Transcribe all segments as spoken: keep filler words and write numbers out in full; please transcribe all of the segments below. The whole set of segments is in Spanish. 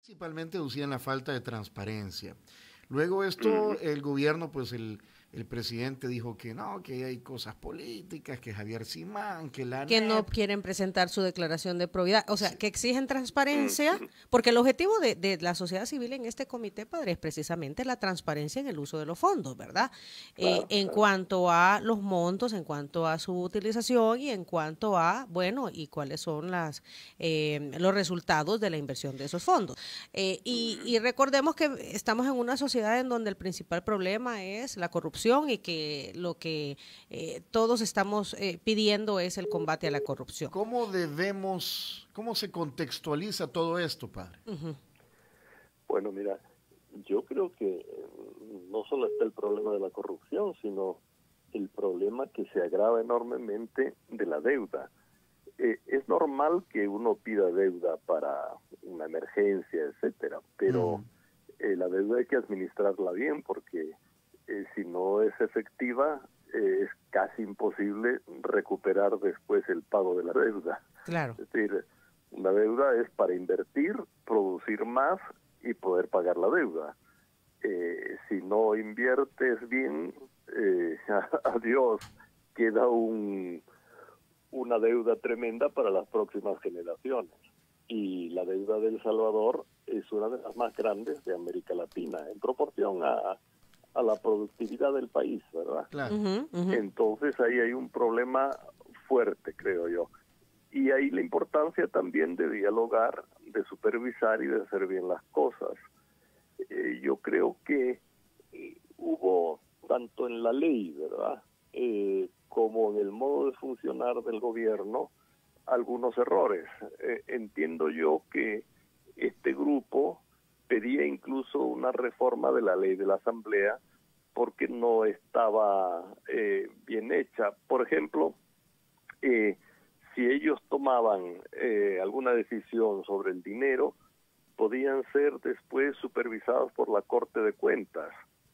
Principalmente deducían la falta de transparencia. Luego esto, el gobierno, pues el, el presidente dijo que no, que hay cosas políticas, que Javier Simán, que la Que no N E P. quieren presentar su declaración de probidad, o sea, Sí. que exigen transparencia, porque el objetivo de, de la sociedad civil en este comité, padre, es precisamente la transparencia en el uso de los fondos, ¿verdad? Eh, Claro, en claro. cuanto a los montos, en cuanto a su utilización y en cuanto a, bueno, y cuáles son las eh, los resultados de la inversión de esos fondos. Eh, y, y recordemos que estamos en una sociedad en donde el principal problema es la corrupción y que lo que eh, todos estamos eh, pidiendo es el combate a la corrupción. ¿Cómo debemos, cómo se contextualiza todo esto, padre? Uh-huh. Bueno, mira, yo creo que eh, no solo está el problema de la corrupción, sino el problema que se agrava enormemente de la deuda. Eh, es normal que uno pida deuda para una emergencia, etcétera, pero Mm. eh, la deuda hay que administrarla bien porque eh, si no es efectiva, eh, es casi imposible recuperar después el pago de la deuda. Claro. Es decir, una deuda es para invertir, producir más y poder pagar la deuda. Eh, si no inviertes bien, eh, adiós, queda un, una deuda tremenda para las próximas generaciones. Y la deuda de El Salvador es una de las más grandes de América Latina, en proporción a, a la productividad del país, ¿verdad? Claro. Uh-huh, uh-huh. Entonces ahí hay un problema fuerte, creo yo. Y ahí la importancia también de dialogar, de supervisar y de hacer bien las cosas. Eh, yo creo que eh, hubo, tanto en la ley, ¿verdad?, eh, como en el modo de funcionar del gobierno, algunos errores. Eh, entiendo yo que este grupo pedía incluso una reforma de la ley de la Asamblea porque no estaba eh, bien hecha. Por ejemplo, eh, si ellos tomaban eh, alguna decisión sobre el dinero, podían ser después supervisados por la Corte de Cuentas.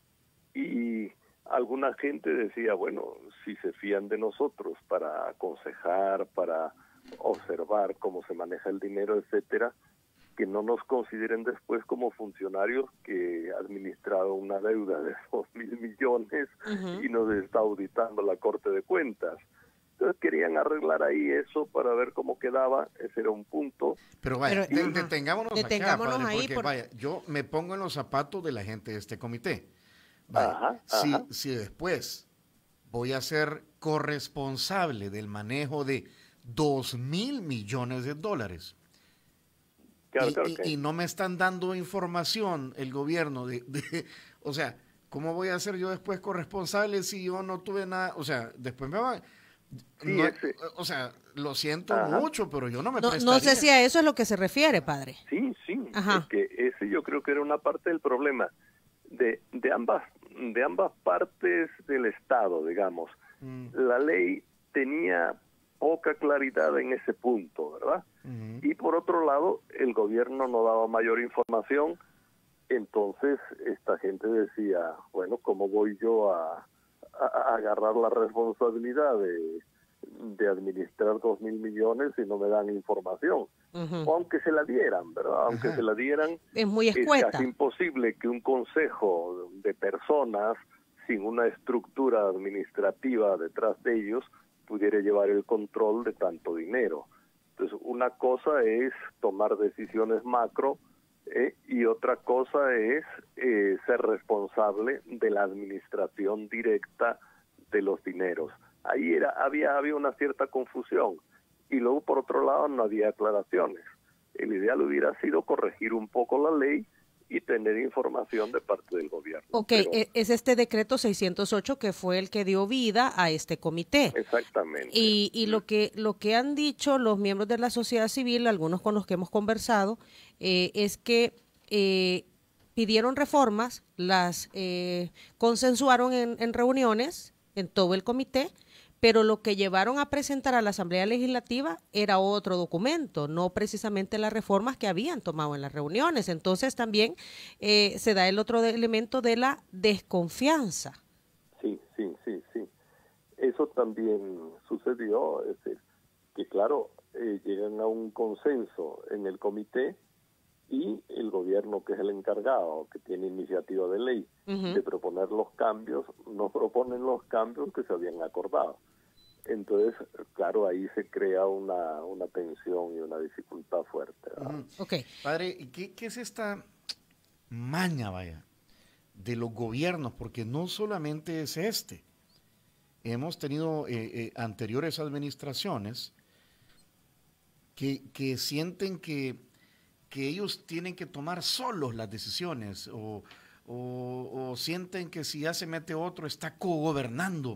Y alguna gente decía, bueno, si se fían de nosotros para aconsejar, para observar cómo se maneja el dinero, etcétera, que no nos consideren después como funcionarios que administraron una deuda de dos mil millones Uh-huh. y nos está auditando la Corte de Cuentas. Entonces querían arreglar ahí eso para ver cómo quedaba, ese era un punto. Pero vaya, Pero, de- ajá. detengámonos, Detengámonos acá, padre, ahí porque por- vaya, yo me pongo en los zapatos de la gente de este comité. Vaya, Ajá, si, ajá. si después voy a ser corresponsable del manejo de dos mil millones de dólares Claro, y, claro y- que y no me están dando información el gobierno de, de- o sea, ¿cómo voy a ser yo después corresponsable si yo no tuve nada? O sea, después me van, sí, no, ese, o sea, lo siento ajá. mucho, pero yo no me No, prestaría. no sé si a eso es lo que se refiere, padre. Sí, sí, Ajá. es que ese yo creo que era una parte del problema de, de ambas de ambas partes del Estado, digamos. Mm, La ley tenía poca claridad en ese punto, ¿verdad? ujú. Y por otro lado, el gobierno no daba mayor información, entonces esta gente decía, bueno, ¿cómo voy yo a, a- a agarrar la responsabilidad de, de administrar dos mil millones si no me dan información? Uh-huh. O aunque se la dieran, ¿verdad? Aunque Ajá. se la dieran, Es muy es escueta. casi imposible que un consejo de personas sin una estructura administrativa detrás de ellos pudiera llevar el control de tanto dinero. Entonces, una cosa es tomar decisiones macro eh, y otra cosa es eh, ser responsable de la administración directa de los dineros. Ahí era, había, había una cierta confusión. Y luego, por otro lado, no había aclaraciones. El ideal hubiera sido corregir un poco la ley y tener información de parte del gobierno. Ok, Pero, e- es este decreto seiscientos ocho que fue el que dio vida a este comité. exactamente. Y, y lo que lo que han dicho los miembros de la sociedad civil, algunos con los que hemos conversado, eh, es que eh, pidieron reformas, las eh, consensuaron en, en reuniones en todo el comité, pero lo que llevaron a presentar a la Asamblea Legislativa era otro documento, no precisamente las reformas que habían tomado en las reuniones. Entonces también eh, se da el otro de- elemento de la desconfianza. Sí, sí, sí, sí. Eso también sucedió, es decir, que claro, eh, llegan a un consenso en el comité y el gobierno, que es el encargado, que tiene iniciativa de ley uh-huh. de proponer los cambios, no proponen los cambios que se habían acordado. Entonces, claro, ahí se crea una, una tensión y una dificultad fuerte. Uh-huh. Okay. Padre, ¿qué, ¿qué es esta maña, vaya, de los gobiernos? Porque no solamente es este. Hemos tenido eh, eh, anteriores administraciones que, que sienten que, que ellos tienen que tomar solos las decisiones o, o, o sienten que si ya se mete otro está cogobernando.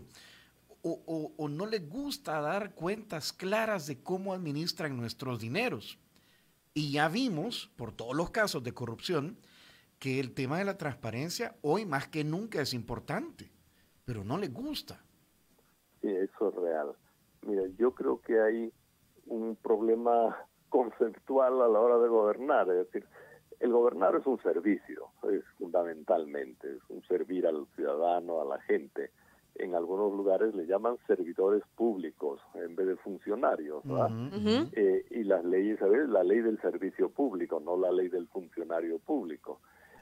O, o, o no les gusta dar cuentas claras de cómo administran nuestros dineros. Y ya vimos, por todos los casos de corrupción, que el tema de la transparencia hoy más que nunca es importante, pero no les gusta. Sí, eso es real. Mira, yo creo que hay un problema conceptual a la hora de gobernar, es decir, el gobernar es un servicio, es fundamentalmente, es un servir al ciudadano, a la gente. En algunos lugares le llaman servidores públicos en vez de funcionarios, ¿verdad? Uh-huh. Eh, y las leyes, ¿sabes? La ley del servicio público, no la ley del funcionario público.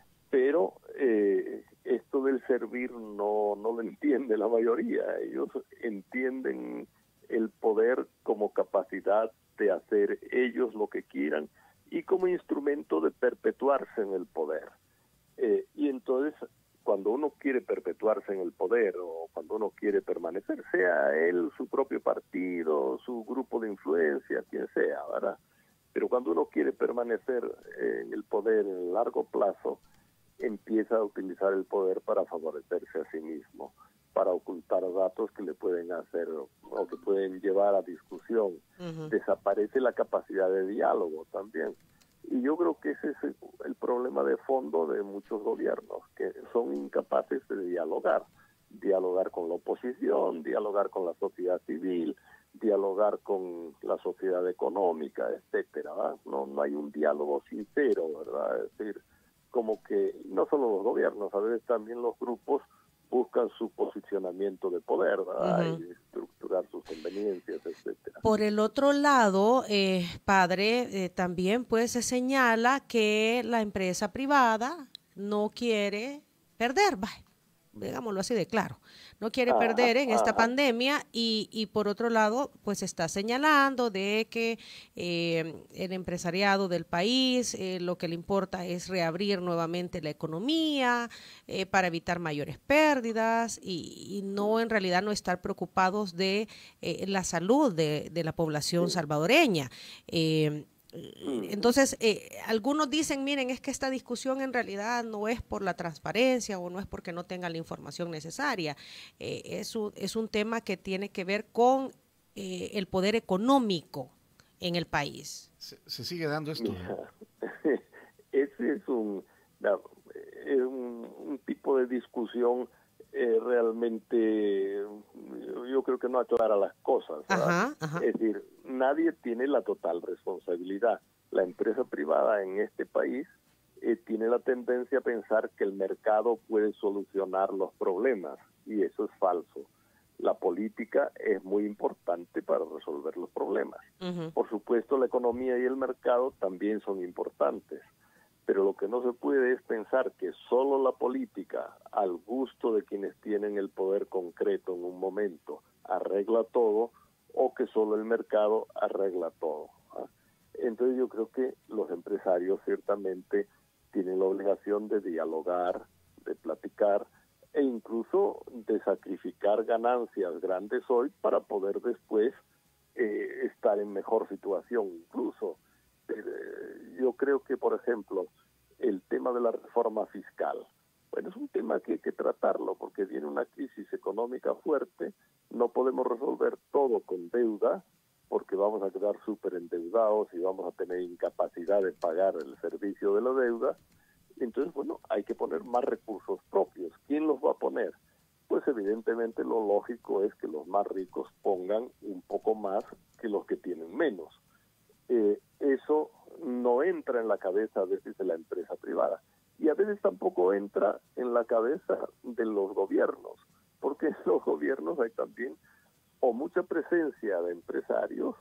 Pero eh, esto del servir no, no lo entiende la mayoría. Ellos entienden el poder como capacidad de hacer ellos lo que quieran y como instrumento de perpetuarse en el poder. Eh, y entonces, cuando uno quiere perpetuarse en el poder o cuando uno quiere permanecer, sea él, su propio partido, su grupo de influencia, quien sea, ¿verdad? Pero cuando uno quiere permanecer en el poder en el largo plazo, empieza a utilizar el poder para favorecerse a sí mismo, para ocultar datos que le pueden hacer o que pueden llevar a discusión. Uh-huh. Desaparece la capacidad de diálogo también. Y yo creo que ese es el, el problema de fondo de muchos gobiernos, que son incapaces de dialogar, dialogar con la oposición, dialogar con la sociedad civil, dialogar con la sociedad económica, etcétera, ¿verdad? No, no hay un diálogo sincero, ¿verdad? Es decir, como que no solo los gobiernos, a veces también los grupos buscan su posicionamiento de poder, ¿verdad? Uh-huh. Y estructurar sus conveniencias, etcétera. Por el otro lado, eh, padre, eh, también pues se señala que la empresa privada no quiere perder, vaya, digámoslo así de claro, no quiere ah, perder en ah, esta pandemia y, y por otro lado, pues está señalando de que eh, el empresariado del país eh, lo que le importa es reabrir nuevamente la economía eh, para evitar mayores pérdidas y, y no en realidad no estar preocupados de eh, la salud de, de la población salvadoreña. Eh, Entonces, eh, algunos dicen, miren, es que esta discusión en realidad no es por la transparencia o no es porque no tengan la información necesaria. Eh, es, un, es un tema que tiene que ver con eh, el poder económico en el país. Se, se sigue dando esto. Ese es un, es un, un tipo de discusión eh, realmente, yo creo que no aclara las cosas. Ajá, ajá. Es decir, nadie tiene la total responsabilidad. La empresa privada en este país eh, tiene la tendencia a pensar que el mercado puede solucionar los problemas y eso es falso. La política es muy importante para resolver los problemas. Uh-huh. Por supuesto, la economía y el mercado también son importantes, pero lo que no se puede es pensar que solo la política, al gusto de quienes tienen el poder concreto en un momento, arregla todo, o que solo el mercado arregla todo. ¿Ah? Entonces yo creo que los empresarios ciertamente tienen la obligación de dialogar, de platicar e incluso de sacrificar ganancias grandes hoy para poder después eh, estar en mejor situación incluso. Eh, yo creo que, por ejemplo, el tema de la reforma fiscal, bueno, es un tema que hay que tratarlo porque viene una crisis económica fuerte, no podemos resolver todo con deuda porque vamos a quedar súper endeudados y vamos a tener incapacidad de pagar el servicio de la deuda. Entonces, bueno, hay que poner más recursos propios. ¿Quién los va a poner? Pues evidentemente lo lógico es que los más ricos pongan un poco más que los que tienen menos. Eh, eso no entra en la cabeza a veces de la empresa privada y a veces tampoco entra en la cabeza de los gobiernos, porque en los gobiernos hay también o mucha presencia de empresarios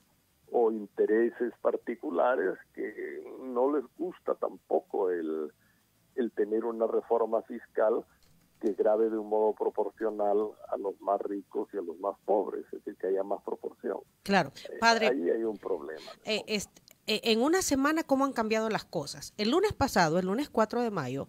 o intereses particulares que no les gusta tampoco el, el tener una reforma fiscal que grave de un modo proporcional a los más ricos y a los más pobres, es decir, que haya más proporción. Claro, padre. Eh, ahí hay un problema. Eh, este, eh, en una semana, ¿cómo han cambiado las cosas? El lunes pasado, el lunes cuatro de mayo,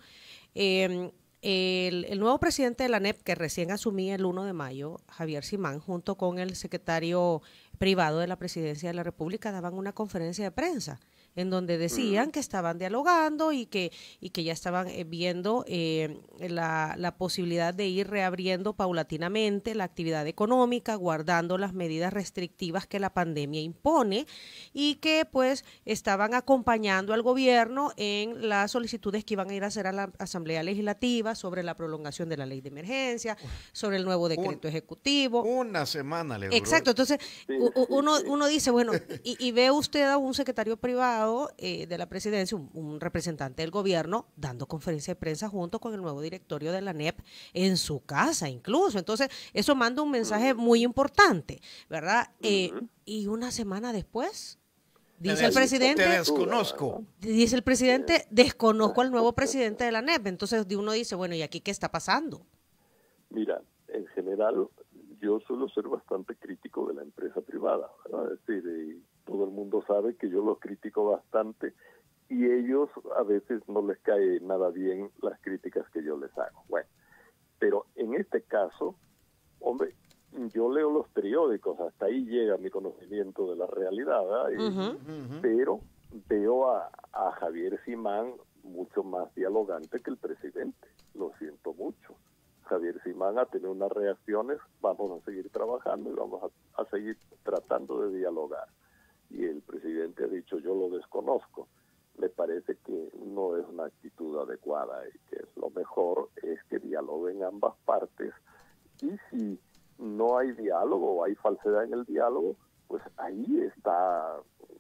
eh, el, el nuevo presidente de la N E P, que recién asumía el uno de mayo, Javier Simán, junto con el secretario privado de la Presidencia de la República, daban una conferencia de prensa en donde decían que estaban dialogando y que, y que ya estaban eh, viendo eh, la, la posibilidad de ir reabriendo paulatinamente la actividad económica, guardando las medidas restrictivas que la pandemia impone, y que pues estaban acompañando al gobierno en las solicitudes que iban a ir a hacer a la Asamblea Legislativa sobre la prolongación de la ley de emergencia, sobre el nuevo decreto Un, ejecutivo. Una semana le duró. Exacto, entonces Sí, uno, sí, sí. uno dice, bueno, y, y ve usted a un secretario privado eh, de la presidencia, un, un representante del gobierno, dando conferencia de prensa junto con el nuevo directorio de la N E P en su casa incluso. Entonces, eso manda un mensaje muy importante, ¿verdad? Eh, y una semana después, dice el presidente... Te desconozco. Dice el presidente, desconozco al nuevo presidente de la N E P. Entonces, uno dice, bueno, ¿y aquí qué está pasando? Mira, en general, yo suelo ser bastante crítico de la empresa privada, ¿verdad? Es decir, y todo el mundo sabe que yo los critico bastante y ellos a veces no les cae nada bien las críticas que yo les hago. Bueno, pero en este caso, hombre, yo leo los periódicos, hasta ahí llega mi conocimiento de la realidad, ¿verdad? Y, Uh-huh. Ujú. pero veo a, a Javier Simán mucho más dialogante que el presidente, lo siento mucho. Javier Simán ha tenido unas reacciones, vamos a seguir trabajando y vamos a, a seguir tratando de dialogar. Y el presidente ha dicho, yo lo desconozco. Me parece que no es una actitud adecuada y que lo mejor es que dialoguen ambas partes. Y si no hay diálogo o hay falsedad en el diálogo, pues ahí está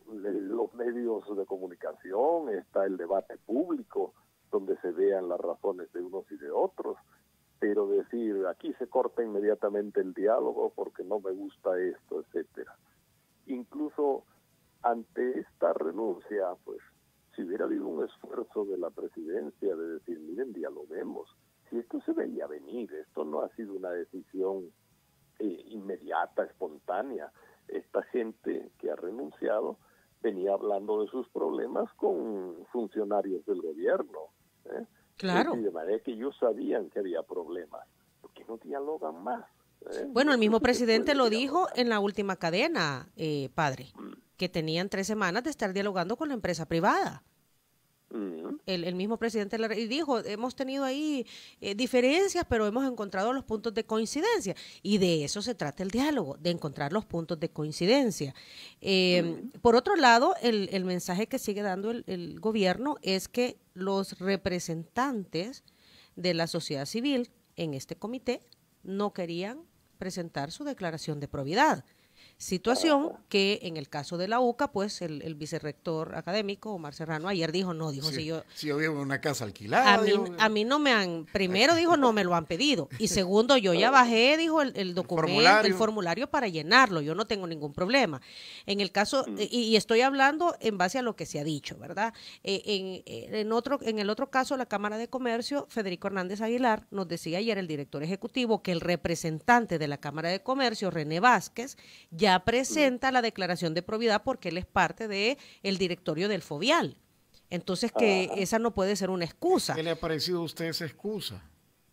los medios de comunicación, está el debate público, donde se vean las razones de unos y de otros. Pero decir, aquí se corta inmediatamente el diálogo porque no me gusta esto, etcétera. Incluso ante esta renuncia, pues, si hubiera habido un esfuerzo de la presidencia de decir, miren, dialoguemos, si esto se veía venir, esto no ha sido una decisión eh, inmediata, espontánea. Esta gente que ha renunciado venía hablando de sus problemas con funcionarios del gobierno, ¿eh? Claro. Y de manera que ellos sabían que había problemas. ¿Por qué no dialogan más? ¿Eh? Bueno, el mismo Entonces, presidente lo dijo dialogar. en la última cadena, eh, padre, que tenían tres semanas de estar dialogando con la empresa privada. Mm. El, el mismo presidente la- y dijo, hemos tenido ahí eh, diferencias, pero hemos encontrado los puntos de coincidencia. Y de eso se trata el diálogo, de encontrar los puntos de coincidencia. Eh, por otro lado, el, el mensaje que sigue dando el, el gobierno es que los representantes de la sociedad civil en este comité no querían presentar su declaración de probidad. Situación que en el caso de la U C A, pues el, el vicerrector académico, Omar Serrano, ayer dijo, no, dijo, Sí, si yo... si yo vivo en una casa alquilada. A mí, yo- a mí no me han, primero dijo, no me lo han pedido. Y segundo, yo ya bajé, dijo, el, el documento, el formulario. formulario. para llenarlo. Yo no tengo ningún problema. En el caso, y, y estoy hablando en base a lo que se ha dicho, ¿verdad? Eh, en, en, otro, en el otro caso, la Cámara de Comercio, Federico Hernández Aguilar, nos decía ayer el director ejecutivo que el representante de la Cámara de Comercio, René Vázquez, ya presenta la declaración de probidad porque él es parte de el directorio del Fovial. Entonces que Ajá. esa no puede ser una excusa. ¿Qué le ha parecido a usted esa excusa?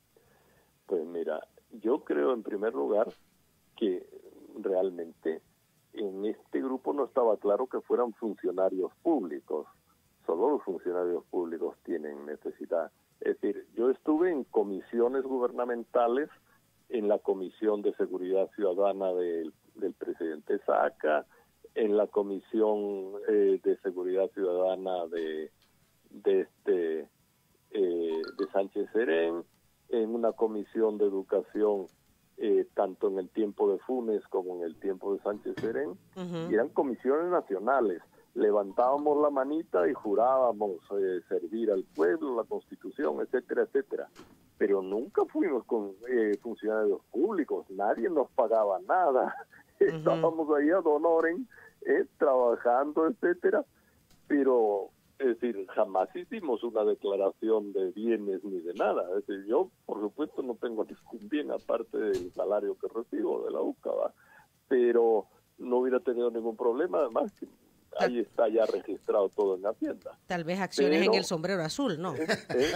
Pues mira, yo creo en primer lugar que realmente en este grupo no estaba claro que fueran funcionarios públicos. Solo los funcionarios públicos tienen necesidad. Es decir, yo estuve en comisiones gubernamentales, en la Comisión de Seguridad Ciudadana del, del presidente Saca, en la Comisión eh, de Seguridad Ciudadana de, de, este, eh, de Sánchez Serén, en una comisión de educación eh, tanto en el tiempo de Funes como en el tiempo de Sánchez Serén, Uh-huh. y eran comisiones nacionales. Levantábamos la manita y jurábamos eh, servir al pueblo, la Constitución, etcétera, etcétera. Pero nunca fuimos con eh, funcionarios públicos, nadie nos pagaba nada. Uh-huh. Estábamos ahí ad honorem eh, trabajando, etcétera, pero es decir, jamás hicimos una declaración de bienes ni de nada. Es decir, yo, por supuesto, no tengo ningún bien aparte del salario que recibo de la U C A, ¿va? Pero no hubiera tenido ningún problema, además que ahí está ya registrado todo en Hacienda. Tal vez acciones pero, en el sombrero azul, ¿no? Eh, eh,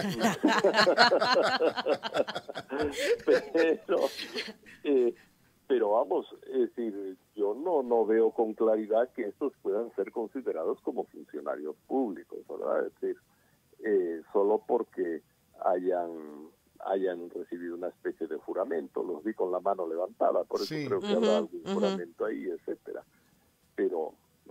pero, eh, pero vamos, es decir, yo no, no veo con claridad que estos puedan ser considerados como funcionarios públicos, ¿verdad? Es decir, eh, solo porque hayan hayan recibido una especie de juramento, los vi con la mano levantada, por eso sí. creo que uh-huh, habrá algún uh-huh. juramento ahí, etcétera. Pero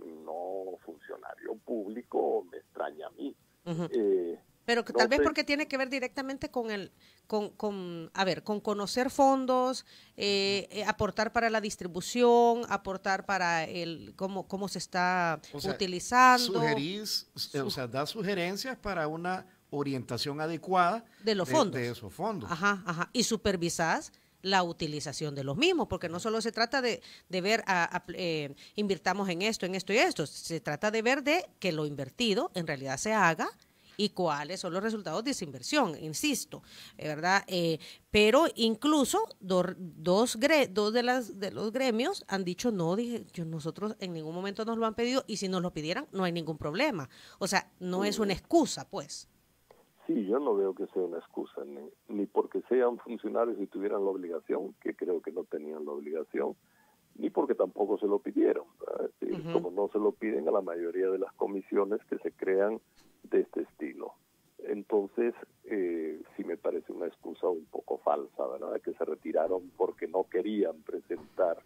no funcionario público me extraña a mí. Uh-huh. Eh, Pero que no tal vez sé. porque tiene que ver directamente con el, con, con a ver, con conocer fondos, eh, eh, aportar para la distribución, aportar para el cómo cómo se está O sea, utilizando. Sugerís, o sea, da sugerencias para una orientación adecuada de los fondos. De, de esos fondos. Ajá, ajá. Y supervisás la utilización de los mismos, porque no solo se trata de, de ver, a, a, eh, invirtamos en esto, en esto y esto, se trata de ver de que lo invertido en realidad se haga y cuáles son los resultados de esa inversión, insisto, ¿verdad? Eh, pero incluso do, dos, gre, dos de, las, de los gremios han dicho, no, dije, yo, nosotros en ningún momento nos lo han pedido y si nos lo pidieran no hay ningún problema. O sea, no es una excusa, pues. Sí, yo no veo que sea una excusa, ni, ni porque sean funcionarios y tuvieran la obligación, que creo que no tenían la obligación, ni porque tampoco se lo pidieron, ¿verdad? Es decir, uh-huh. como no se lo piden a la mayoría de las comisiones que se crean de este estilo. Entonces, eh, sí me parece una excusa un poco falsa, ¿verdad? Que se retiraron porque no querían presentar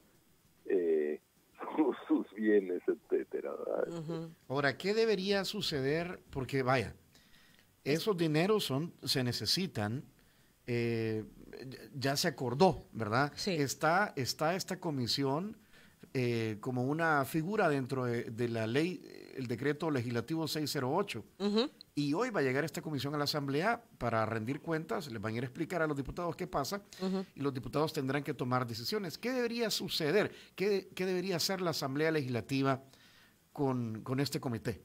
eh, sus, sus bienes, etcétera, ¿verdad? Uh-huh. Ahora, ¿qué debería suceder? Porque, vaya, esos dineros son, se necesitan, eh, ya se acordó, ¿verdad? Sí. Está, está esta comisión eh, como una figura dentro de, de la ley, el decreto legislativo seiscientos ocho. Uh-huh. Y hoy va a llegar esta comisión a la Asamblea para rendir cuentas, les van a ir a explicar a los diputados qué pasa, uh-huh. y los diputados tendrán que tomar decisiones. ¿Qué debería suceder? ¿Qué, qué debería hacer la Asamblea Legislativa con, con este comité?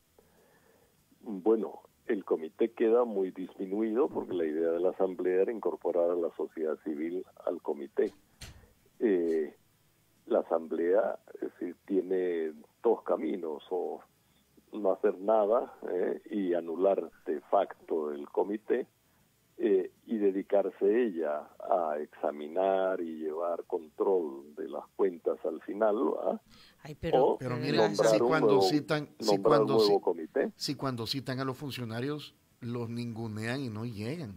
Bueno, el comité queda muy disminuido porque la idea de la Asamblea era incorporar a la sociedad civil al comité. Eh, la Asamblea es decir, tiene dos caminos, o no hacer nada eh, y anular de facto el comité eh, y dedicarse ella a examinar y llevar control de las cuentas al final, ¿verdad? Ay, pero, o pero mira, nombrar si un cuando nuevo, citan, si nombrar cuando, un nuevo si, comité. si cuando citan a los funcionarios los ningunean y no llegan.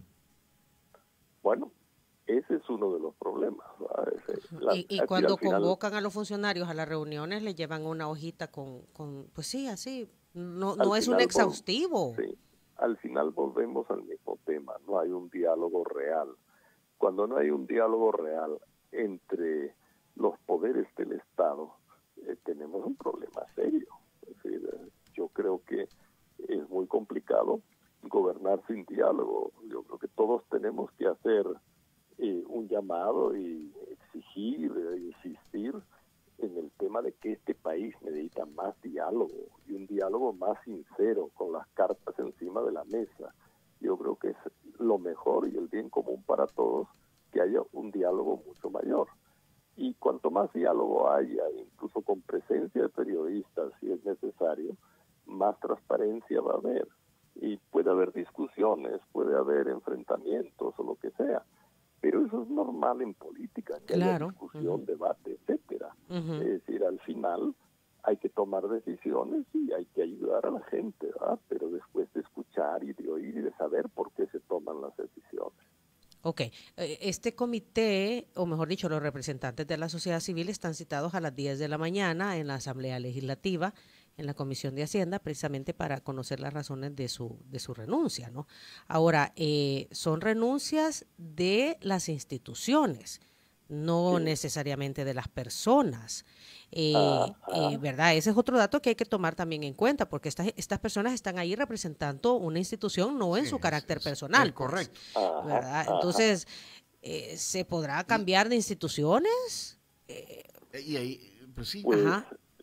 Bueno, ese es uno de los problemas. Ese, la, y y cuando final, convocan a los funcionarios a las reuniones, les llevan una hojita con, con pues sí, así, no, no es un exhaustivo. Sí, al final volvemos al mismo tema, no hay un diálogo real. Cuando no hay un diálogo real entre los poderes del Estado, eh, tenemos un problema serio. Es decir, eh, yo creo que es muy complicado gobernar sin diálogo. Yo creo que todos tenemos que hacer eh, un llamado y exigir, e insistir en el tema de que este país necesita más diálogo y un diálogo más sincero, con las cartas encima de la mesa. Yo creo que es lo mejor y el bien común para todos que haya un diálogo mucho mayor. Y cuanto más diálogo haya, incluso con presencia de periodistas, si es necesario, más transparencia va a haber. Y puede haber discusiones, puede haber enfrentamientos o lo que sea. Pero eso es normal en política, que claro. haya discusión, Uh-huh. debate, etcétera. Uh-huh. Es decir, al final hay que tomar decisiones y hay que ayudar a la gente, ¿verdad? Pero después de escuchar y de oír y de saber por qué se toman las decisiones. Ok, este comité, o mejor dicho, los representantes de la sociedad civil están citados a las diez de la mañana en la Asamblea Legislativa, en la Comisión de Hacienda, precisamente para conocer las razones de su de su renuncia, ¿no? Ahora, eh, son renuncias de las instituciones, no sí. necesariamente de las personas. Eh, ah, ah. Eh, ¿verdad? Ese es otro dato que hay que tomar también en cuenta, porque estas, estas personas están ahí representando una institución, no en sí, su carácter es, personal. Es correcto. Pues, ¿verdad? Entonces, eh, ¿se podrá cambiar de instituciones? Eh, y ahí, pues sí. Pues, Ajá.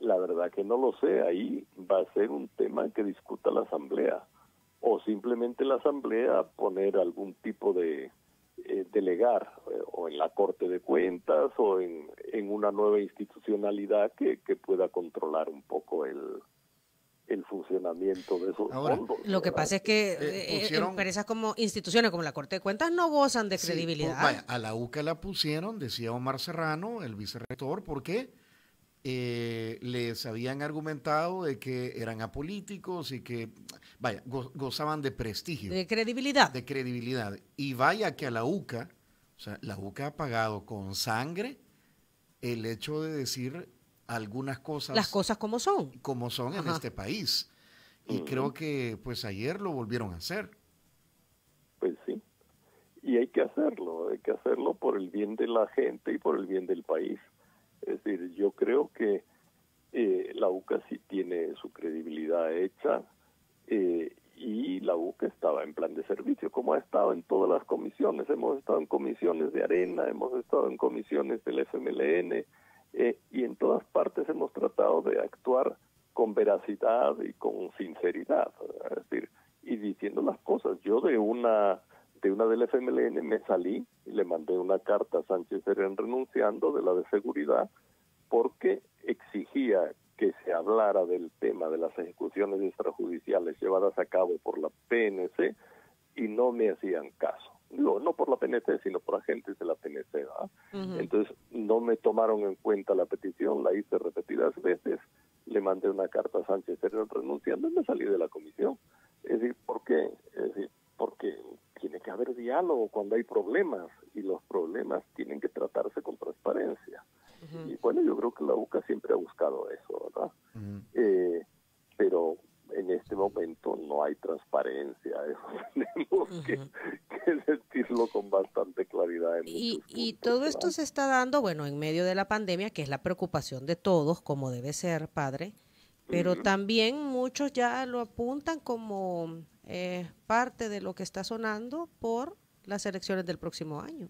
la verdad que no lo sé. Ahí va a ser un tema que discuta la Asamblea, o simplemente la Asamblea poner algún tipo de eh, delegar, eh, o en la Corte de Cuentas, o en, en una nueva institucionalidad que, que pueda controlar un poco el, el funcionamiento de esos Ahora, fondos. Lo que ¿verdad? pasa es que Eh, eh, pusieron- empresas como instituciones como la Corte de Cuentas no gozan de Sí, credibilidad. pues, vaya, a la U C A la pusieron, decía Omar Serrano, el vicerrector, porque eh, les habían argumentado de que eran apolíticos y que, vaya, go- gozaban de prestigio, De credibilidad. de credibilidad. Y vaya que a la U C A, o sea, la U C A ha pagado con sangre el hecho de decir algunas cosas Las cosas como son. como son en Ajá. este país. Y Ujú. creo que pues ayer lo volvieron a hacer. Pues sí, y hay que hacerlo, hay que hacerlo por el bien de la gente y por el bien del país. Es decir, yo creo que eh, la U C A sí tiene su credibilidad hecha, eh, y la U C A estaba en plan de servicio, como ha estado en todas las comisiones. Hemos estado en comisiones de Arena, hemos estado en comisiones del F M L N, eh, y en todas partes hemos tratado de actuar con veracidad y con sinceridad, ¿verdad? Es decir, y diciendo las cosas. Yo de una de una del F M L N me salí y le mandé una carta a Sánchez Serén renunciando de la de seguridad, porque exigía que se hablara del tema de las ejecuciones extrajudiciales llevadas a cabo por la P N C, y no me hacían caso. Digo, no por la P N C, sino por agentes de la P N C, ¿verdad? Ujú. Entonces, no me tomaron en cuenta la petición, la hice repetidas veces, le mandé una carta a Sánchez Serén renunciando y me salí de la comisión. Es decir, ¿por qué? Es decir, porque tiene que haber diálogo cuando hay problemas, y los problemas tienen que tratarse con transparencia. Y bueno, yo creo que la U C A siempre ha buscado eso, ¿verdad? Ujú. Eh, pero en este momento no hay transparencia, eso tenemos que, que decirlo con bastante claridad. En Y, muchos y puntos, todo esto ¿verdad? se está dando, bueno, en medio de la pandemia, que es la preocupación de todos, como debe ser, padre, pero Ujú. también muchos ya lo apuntan como eh, parte de lo que está sonando por las elecciones del próximo año.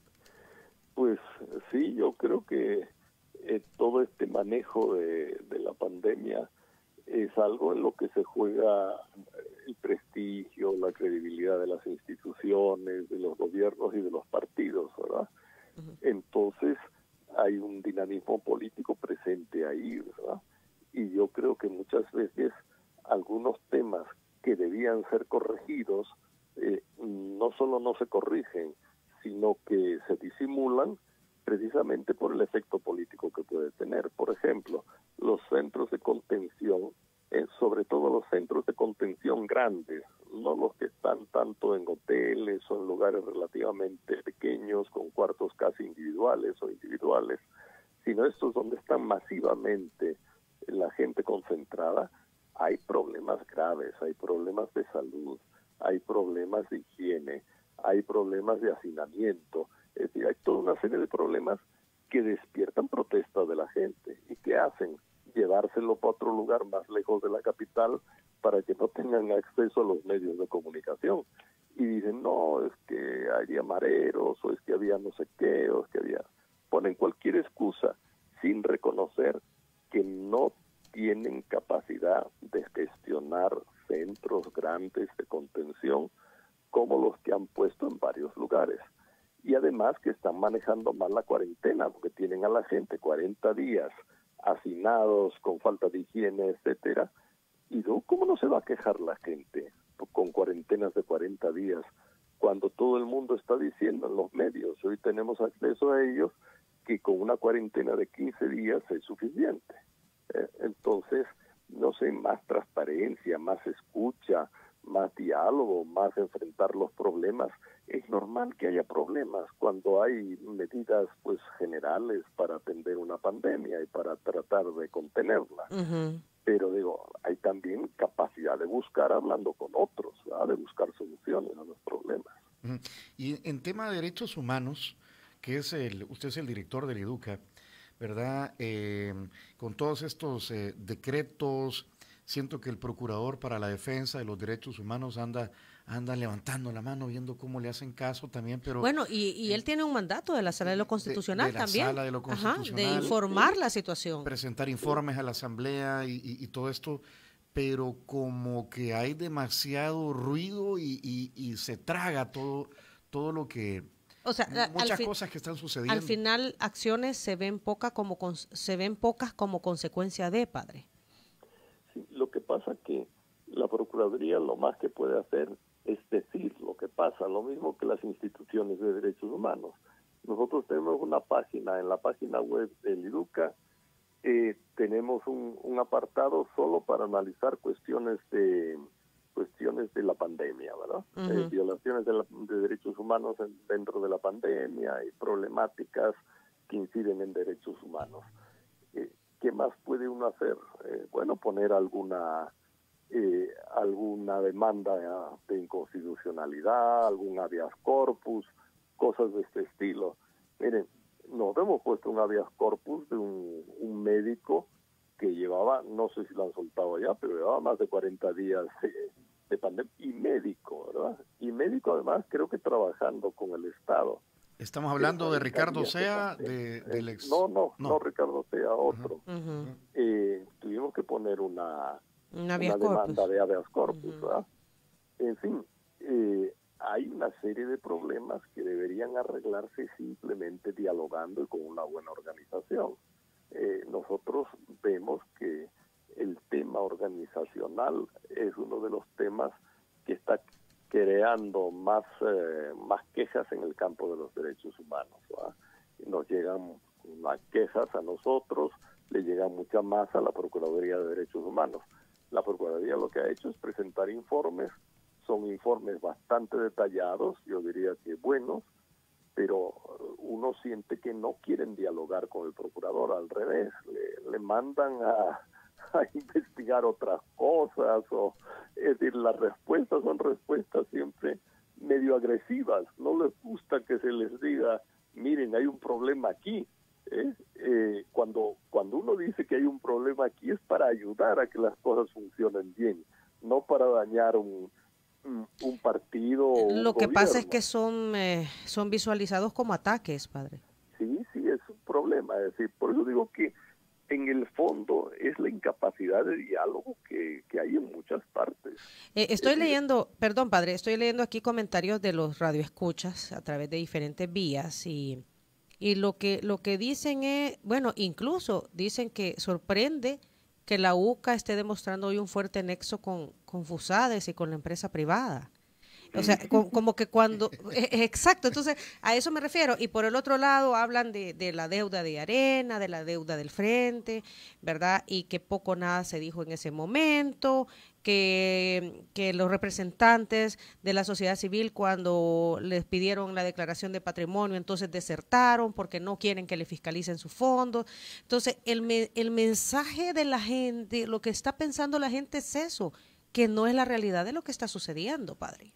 Pues sí, yo creo que eh, todo este manejo de, de la pandemia es algo en lo que se juega el prestigio, la credibilidad de las instituciones, de los gobiernos y de los partidos, ¿verdad? Ujú. Entonces hay un dinamismo político presente ahí, ¿verdad? Y yo creo que muchas veces algunos temas que debían ser corregidos, eh, no solo no se corrigen, sino que se disimulan precisamente por el efecto político que puede tener. Por ejemplo, los centros de contención, eh, sobre todo los centros de contención grandes, no los que están tanto en hoteles o en lugares relativamente pequeños con cuartos casi individuales o individuales, sino estos donde están masivamente la gente concentrada. Hay problemas graves, hay problemas de salud, hay problemas de higiene, hay problemas de hacinamiento. Es decir, hay toda una serie de problemas que despiertan protestas de la gente. ¿Y qué hacen? Llevárselo para otro lugar más lejos de la capital para que no tengan acceso a los medios de comunicación. Y dicen, no, es que había mareros, o es que había no sé qué, o es que había... Ponen cualquier excusa sin reconocer que no tienen capacidad de gestionar centros grandes de contención como los que han puesto en varios lugares. Y además que están manejando mal la cuarentena, porque tienen a la gente cuarenta días hacinados, con falta de higiene, etcétera. Y no, ¿cómo no se va a quejar la gente con cuarentenas de cuarenta días cuando todo el mundo está diciendo en los medios, hoy tenemos acceso a ellos, que con una cuarentena de quince días es suficiente? Eh, entonces, no sé, más transparencia, más escucha, más diálogo, más enfrentar los problemas. Es normal que haya problemas cuando hay medidas pues generales para atender una pandemia y para tratar de contenerla. Uh-huh. Pero digo, hay también capacidad de buscar hablando con otros, ¿verdad? De buscar soluciones a los problemas. Ujú. Y en tema de derechos humanos, que es el, usted es el director del EDUCA, ¿verdad? Eh, con todos estos eh, decretos siento que el procurador para la defensa de los derechos humanos anda, anda levantando la mano, viendo cómo le hacen caso también, pero... Bueno, y, y él tiene un mandato de la Sala de lo Constitucional de, de la también. Sala de lo Constitucional. Ajá, de informar la situación. Presentar informes a la Asamblea y, y, y todo esto, pero como que hay demasiado ruido y, y, y se traga todo, todo lo que... O sea, muchas al cosas que están sucediendo. Al final, acciones se ven, poca como, se ven pocas como consecuencia de, padre. Sí, lo que pasa que la Procuraduría lo más que puede hacer es decir lo que pasa, lo mismo que las instituciones de derechos humanos. Nosotros tenemos una página, en la página web del IDUCA, eh, tenemos un, un apartado solo para analizar cuestiones de... cuestiones de la pandemia, ¿verdad? Uh-huh. eh, violaciones de, la, de derechos humanos en, dentro de la pandemia y problemáticas que inciden en derechos humanos. Eh, ¿Qué más puede uno hacer? Eh, bueno, poner alguna eh, alguna demanda de inconstitucionalidad, algún habeas corpus, cosas de este estilo. Miren, nos hemos puesto un habeas corpus de un, un médico que llevaba, no sé si lo han soltado ya, pero llevaba más de cuarenta días eh, de pandemia, y médico, ¿verdad? Y médico además creo que trabajando con el Estado. Estamos hablando de Ricardo Sea, de, del ex... No, no, no, no Ricardo Sea, otro. Uh-huh. eh, tuvimos que poner una, una, una demanda de habeas corpus, uh-huh. ¿verdad? En fin, eh, hay una serie de problemas que deberían arreglarse simplemente dialogando y con una buena organización. Eh, nosotros vemos que el tema organizacional es uno de los temas que está creando más, eh, más quejas en el campo de los derechos humanos, ¿verdad? Nos llegan más quejas a nosotros, le llegan muchas más a la Procuraduría de Derechos Humanos. La Procuraduría lo que ha hecho es presentar informes, son informes bastante detallados, yo diría que buenos, pero uno siente que no quieren dialogar con el procurador, al revés, le, le mandan a, a investigar otras cosas, o es decir, las respuestas son respuestas siempre medio agresivas, no les gusta que se les diga, miren, hay un problema aquí, ¿eh? Eh, cuando, cuando uno dice que hay un problema aquí es para ayudar a que las cosas funcionen bien, no para dañar un un partido o un Lo que gobierno. pasa es que son eh, son visualizados como ataques, padre. Sí, sí, es un problema. Es decir, por eso digo que en el fondo es la incapacidad de diálogo que, que hay en muchas partes. Eh, estoy es leyendo, decir, perdón, padre, estoy leyendo aquí comentarios de los radioescuchas a través de diferentes vías y, y lo que lo que dicen es, bueno, incluso dicen que sorprende que la U C A esté demostrando hoy un fuerte nexo con, con FUSADES y con la empresa privada. O sea, como, como que cuando... Exacto, entonces a eso me refiero. Y por el otro lado hablan de, de la deuda de Arena, de la deuda del Frente, ¿verdad? Y que poco nada se dijo en ese momento, que, que los representantes de la sociedad civil cuando les pidieron la declaración de patrimonio, entonces desertaron porque no quieren que le fiscalicen sus fondos. Entonces, el, me, el mensaje de la gente, lo que está pensando la gente es eso, que no es la realidad de lo que está sucediendo, padre.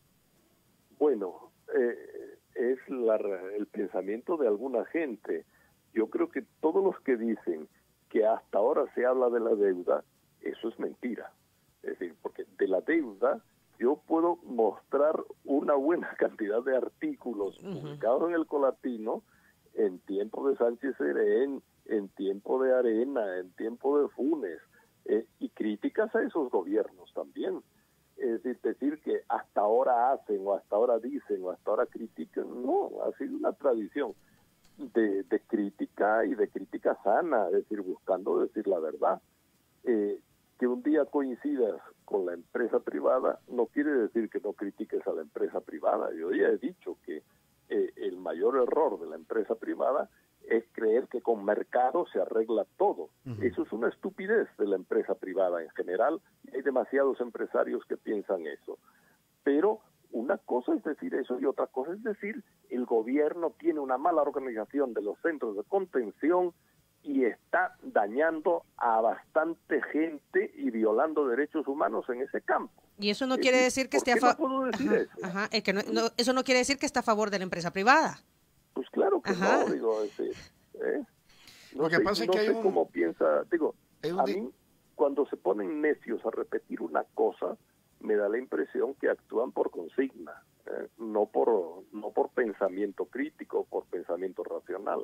Bueno, eh, es la, el pensamiento de alguna gente. Yo creo que todos los que dicen que hasta ahora se habla de la deuda, eso es mentira. Es decir, porque de la deuda yo puedo mostrar una buena cantidad de artículos uh-huh. publicados en el Colatino en tiempo de Sánchez Serén, en tiempo de Arena, en tiempo de Funes, eh, y críticas a esos gobiernos también. Es decir, decir que hasta ahora hacen o hasta ahora dicen o hasta ahora critican, no, ha sido una tradición de, de crítica y de crítica sana, es decir, buscando decir la verdad. Eh, que un día coincidas con la empresa privada no quiere decir que no critiques a la empresa privada. Yo ya he dicho que eh, el mayor error de la empresa privada es creer que con mercado se arregla todo. Uh-huh. Eso es una estupidez de la empresa privada en general. Hay demasiados empresarios que piensan eso. Pero una cosa es decir eso y otra cosa es decir el gobierno tiene una mala organización de los centros de contención y está dañando a bastante gente y violando derechos humanos en ese campo. Y eso no es quiere decir, decir que esté a favor. No decir ajá, eso? Ajá, es que no, no, eso no quiere decir que está a favor de la empresa privada. Pues claro que ajá. no, digo, es decir, ¿eh? No Lo que sé, pasa no es que sé hay un... cómo piensa, digo, un a mí cuando se ponen necios a repetir una cosa, me da la impresión que actúan por consigna, eh, no por no por pensamiento crítico, por pensamiento racional.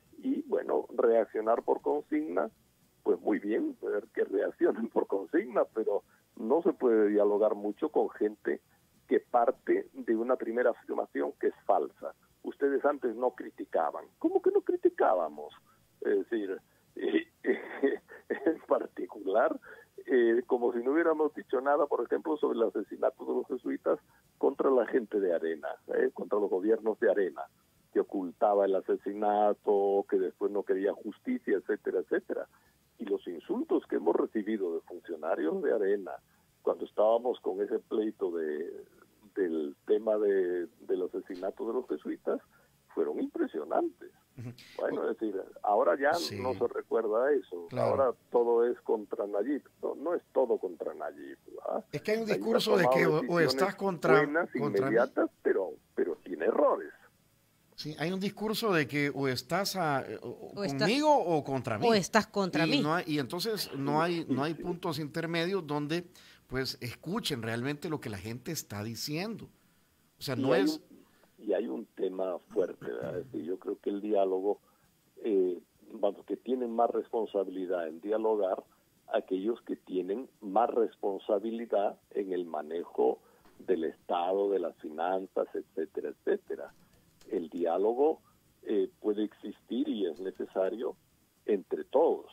Y bueno, reaccionar por consigna, pues muy bien, ver que reaccionen por consigna, pero no se puede dialogar mucho con gente que parte de una primera afirmación que es falsa. Ustedes antes no criticaban. ¿Cómo que no criticábamos? Es decir, eh, eh, en particular, eh, como si no hubiéramos dicho nada, por ejemplo, sobre el asesinato de los jesuitas contra la gente de Arena, eh, contra los gobiernos de Arena, que ocultaba el asesinato, que después no quería justicia, etcétera, etcétera. Y los insultos que hemos recibido de funcionarios de Arena, cuando estábamos con ese pleito de, del tema de, del asesinato de los jesuitas, fueron impresionantes. Uh-huh. Bueno, es decir, ahora ya sí. no se recuerda eso. Claro. Ahora todo es contra Nayib. No, no es todo contra Nayib, ¿verdad? Es que hay un discurso de que o, o estás contra... buenas, contra inmediatas, pero, pero tiene errores. Sí, hay un discurso de que o estás a, o, o conmigo está, o contra mí. O estás contra y mí. No hay, y entonces no hay, no hay puntos intermedios donde pues escuchen realmente lo que la gente está diciendo. O sea, no y es... Un, y hay un tema fuerte, ¿verdad? Es decir, yo creo que el diálogo, eh, vamos, que tienen más responsabilidad en dialogar aquellos que tienen más responsabilidad en el manejo del Estado, de las finanzas, etcétera, etcétera. El diálogo eh, puede existir y es necesario entre todos,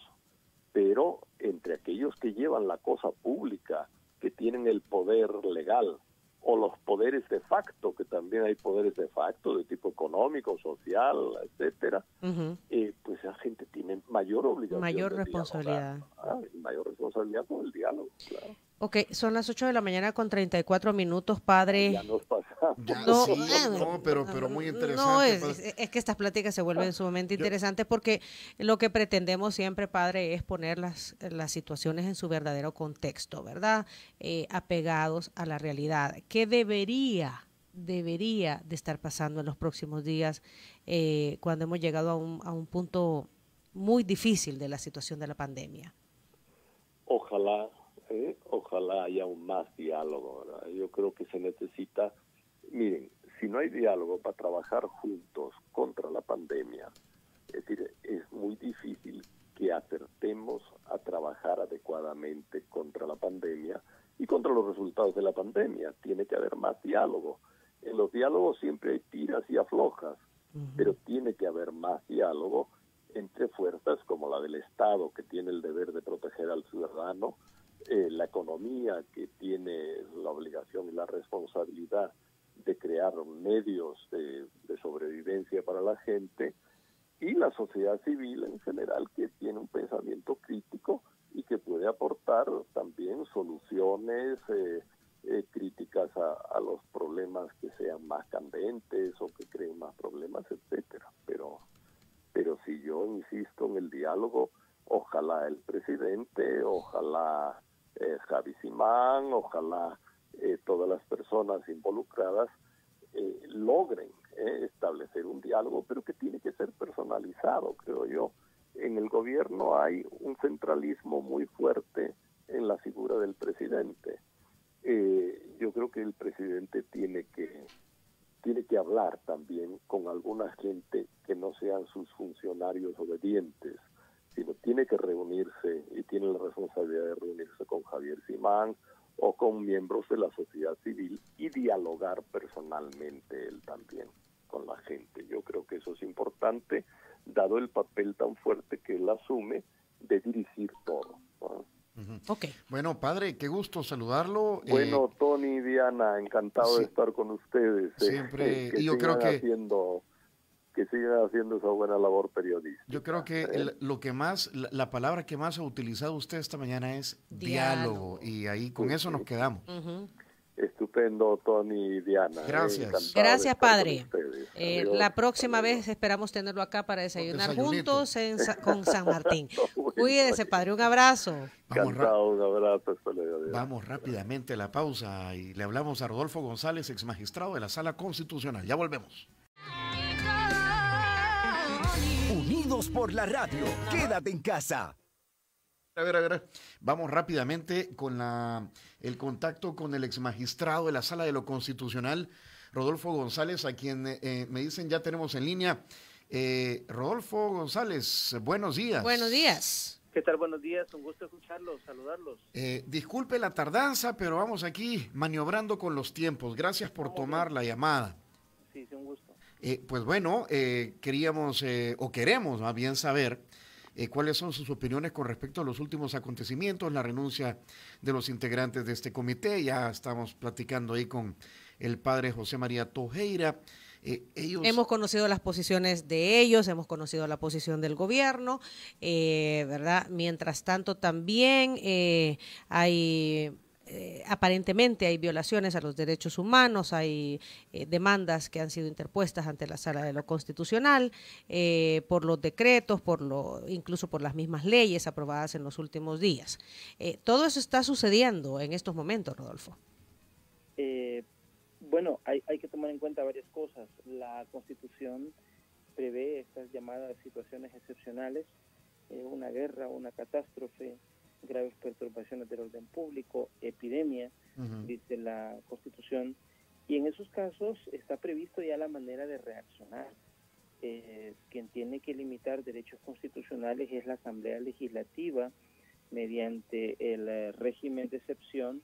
pero entre aquellos que llevan la cosa pública, que tienen el poder legal, o los poderes de facto, que también hay poderes de facto de tipo económico, social, etcétera, uh-huh. eh, pues la gente tiene mayor obligación. Mayor responsabilidad. Ah, mayor responsabilidad con el diálogo, claro. Ok, son las ocho de la mañana con treinta y cuatro minutos, padre. Ya nos pasamos. Ya, no, sí, no, pero, pero muy interesante. No, es, es, es que estas pláticas se vuelven sumamente interesantes porque lo que pretendemos siempre, padre, es poner las, las situaciones en su verdadero contexto, ¿verdad? Eh, apegados a la realidad. ¿Qué debería, debería de estar pasando en los próximos días eh, cuando hemos llegado a un, a un punto muy difícil de la situación de la pandemia? Ojalá... Eh, ojalá haya un más diálogo, ¿verdad? Yo creo que se necesita, miren, si no hay diálogo para trabajar juntos contra la pandemia, es decir, es muy difícil que acertemos a trabajar adecuadamente contra la pandemia y contra los resultados de la pandemia. Tiene que haber más diálogo. En los diálogos siempre hay tiras y aflojas, uh-huh. pero tiene que haber más diálogo entre fuerzas como la del Estado, que tiene el deber de proteger al ciudadano, Eh, la economía, que tiene la obligación y la responsabilidad de crear medios de, de sobrevivencia para la gente, y la sociedad civil en general, que tiene un pensamiento crítico y que puede aportar también soluciones eh, eh, críticas a, a los problemas que sean más candentes o que creen más problemas, etcétera. Pero, pero si yo insisto en el diálogo, ojalá el presidente, ojalá Eh, Javi Simán, ojalá eh, todas las personas involucradas eh, logren eh, establecer un diálogo, pero que tiene que ser personalizado, creo yo. En el gobierno hay un centralismo muy fuerte en la figura del presidente. Eh, yo creo que el presidente tiene que, tiene que hablar también con alguna gente que no sean sus funcionarios obedientes, sino tiene que reunirse y tiene la responsabilidad de reunirse con Javier Simán o con miembros de la sociedad civil y dialogar personalmente él también con la gente. Yo creo que eso es importante, dado el papel tan fuerte que él asume de dirigir todo, ¿no? Uh-huh. Okay. Bueno, padre, qué gusto saludarlo. Bueno, eh, Tony y Diana, encantado sí, de estar con ustedes. Siempre, eh, que y yo creo que... haciendo... que sigan haciendo esa buena labor periodística. Yo creo que ¿eh? el, lo que más, la, la palabra que más ha utilizado usted esta mañana es diálogo, diálogo y ahí con sí, eso sí. nos quedamos. Uh-huh. Estupendo, Tony y Diana. Gracias. Eh, Gracias, padre. Eh, la próxima Adiós. vez esperamos tenerlo acá para desayunar juntos en, con San Martín. Cuídese, padre, un abrazo. Vamos, Cantado, un abrazo. Vamos rápidamente a la pausa y le hablamos a Rodolfo González, ex magistrado de la Sala Constitucional. Ya volvemos. Unidos por la radio, quédate en casa. A ver, a ver, vamos rápidamente con la, el contacto con el exmagistrado de la Sala de lo Constitucional, Rodolfo González, a quien eh, me dicen ya tenemos en línea. Eh, Rodolfo González, buenos días. Buenos días. ¿Qué tal? Buenos días, un gusto escucharlos, saludarlos. Eh, disculpe la tardanza, pero vamos aquí maniobrando con los tiempos. Gracias por no, tomar bien. la llamada. Sí, sí, un gusto. Eh, pues bueno, eh, queríamos eh, o queremos más bien saber eh, cuáles son sus opiniones con respecto a los últimos acontecimientos, la renuncia de los integrantes de este comité. Ya estamos platicando ahí con el padre José María Tojeira. Eh, ellos... Hemos conocido las posiciones de ellos, hemos conocido la posición del gobierno, eh, ¿verdad? Mientras tanto también eh, hay... Eh, aparentemente hay violaciones a los derechos humanos, hay eh, demandas que han sido interpuestas ante la Sala de lo Constitucional eh, por los decretos, por lo, incluso por las mismas leyes aprobadas en los últimos días. Eh, todo eso está sucediendo en estos momentos, Rodolfo. Eh, bueno, hay, hay que tomar en cuenta varias cosas. La Constitución prevé estas llamadas situaciones excepcionales, eh, una guerra, una catástrofe, graves perturbaciones del orden público, epidemia, uh-huh. dice la Constitución, y en esos casos está previsto ya la manera de reaccionar. Eh, quien tiene que limitar derechos constitucionales es la Asamblea Legislativa mediante el eh, régimen de excepción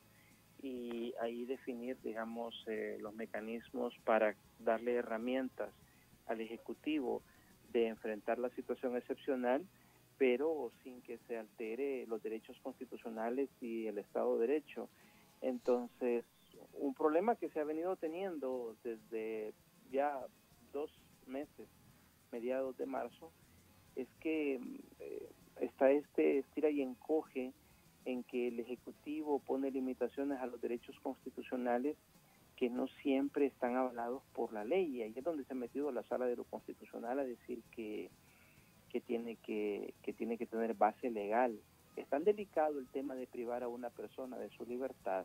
y ahí definir, digamos, eh, los mecanismos para darle herramientas al Ejecutivo de enfrentar la situación excepcional, pero sin que se altere los derechos constitucionales y el Estado de Derecho. Entonces, un problema que se ha venido teniendo desde ya dos meses, mediados de marzo, es que eh, está este estira y encoge en que el Ejecutivo pone limitaciones a los derechos constitucionales que no siempre están avalados por la ley, y ahí es donde se ha metido la Sala de lo Constitucional a decir que que tiene que, que tiene que tener base legal. Es tan delicado el tema de privar a una persona de su libertad,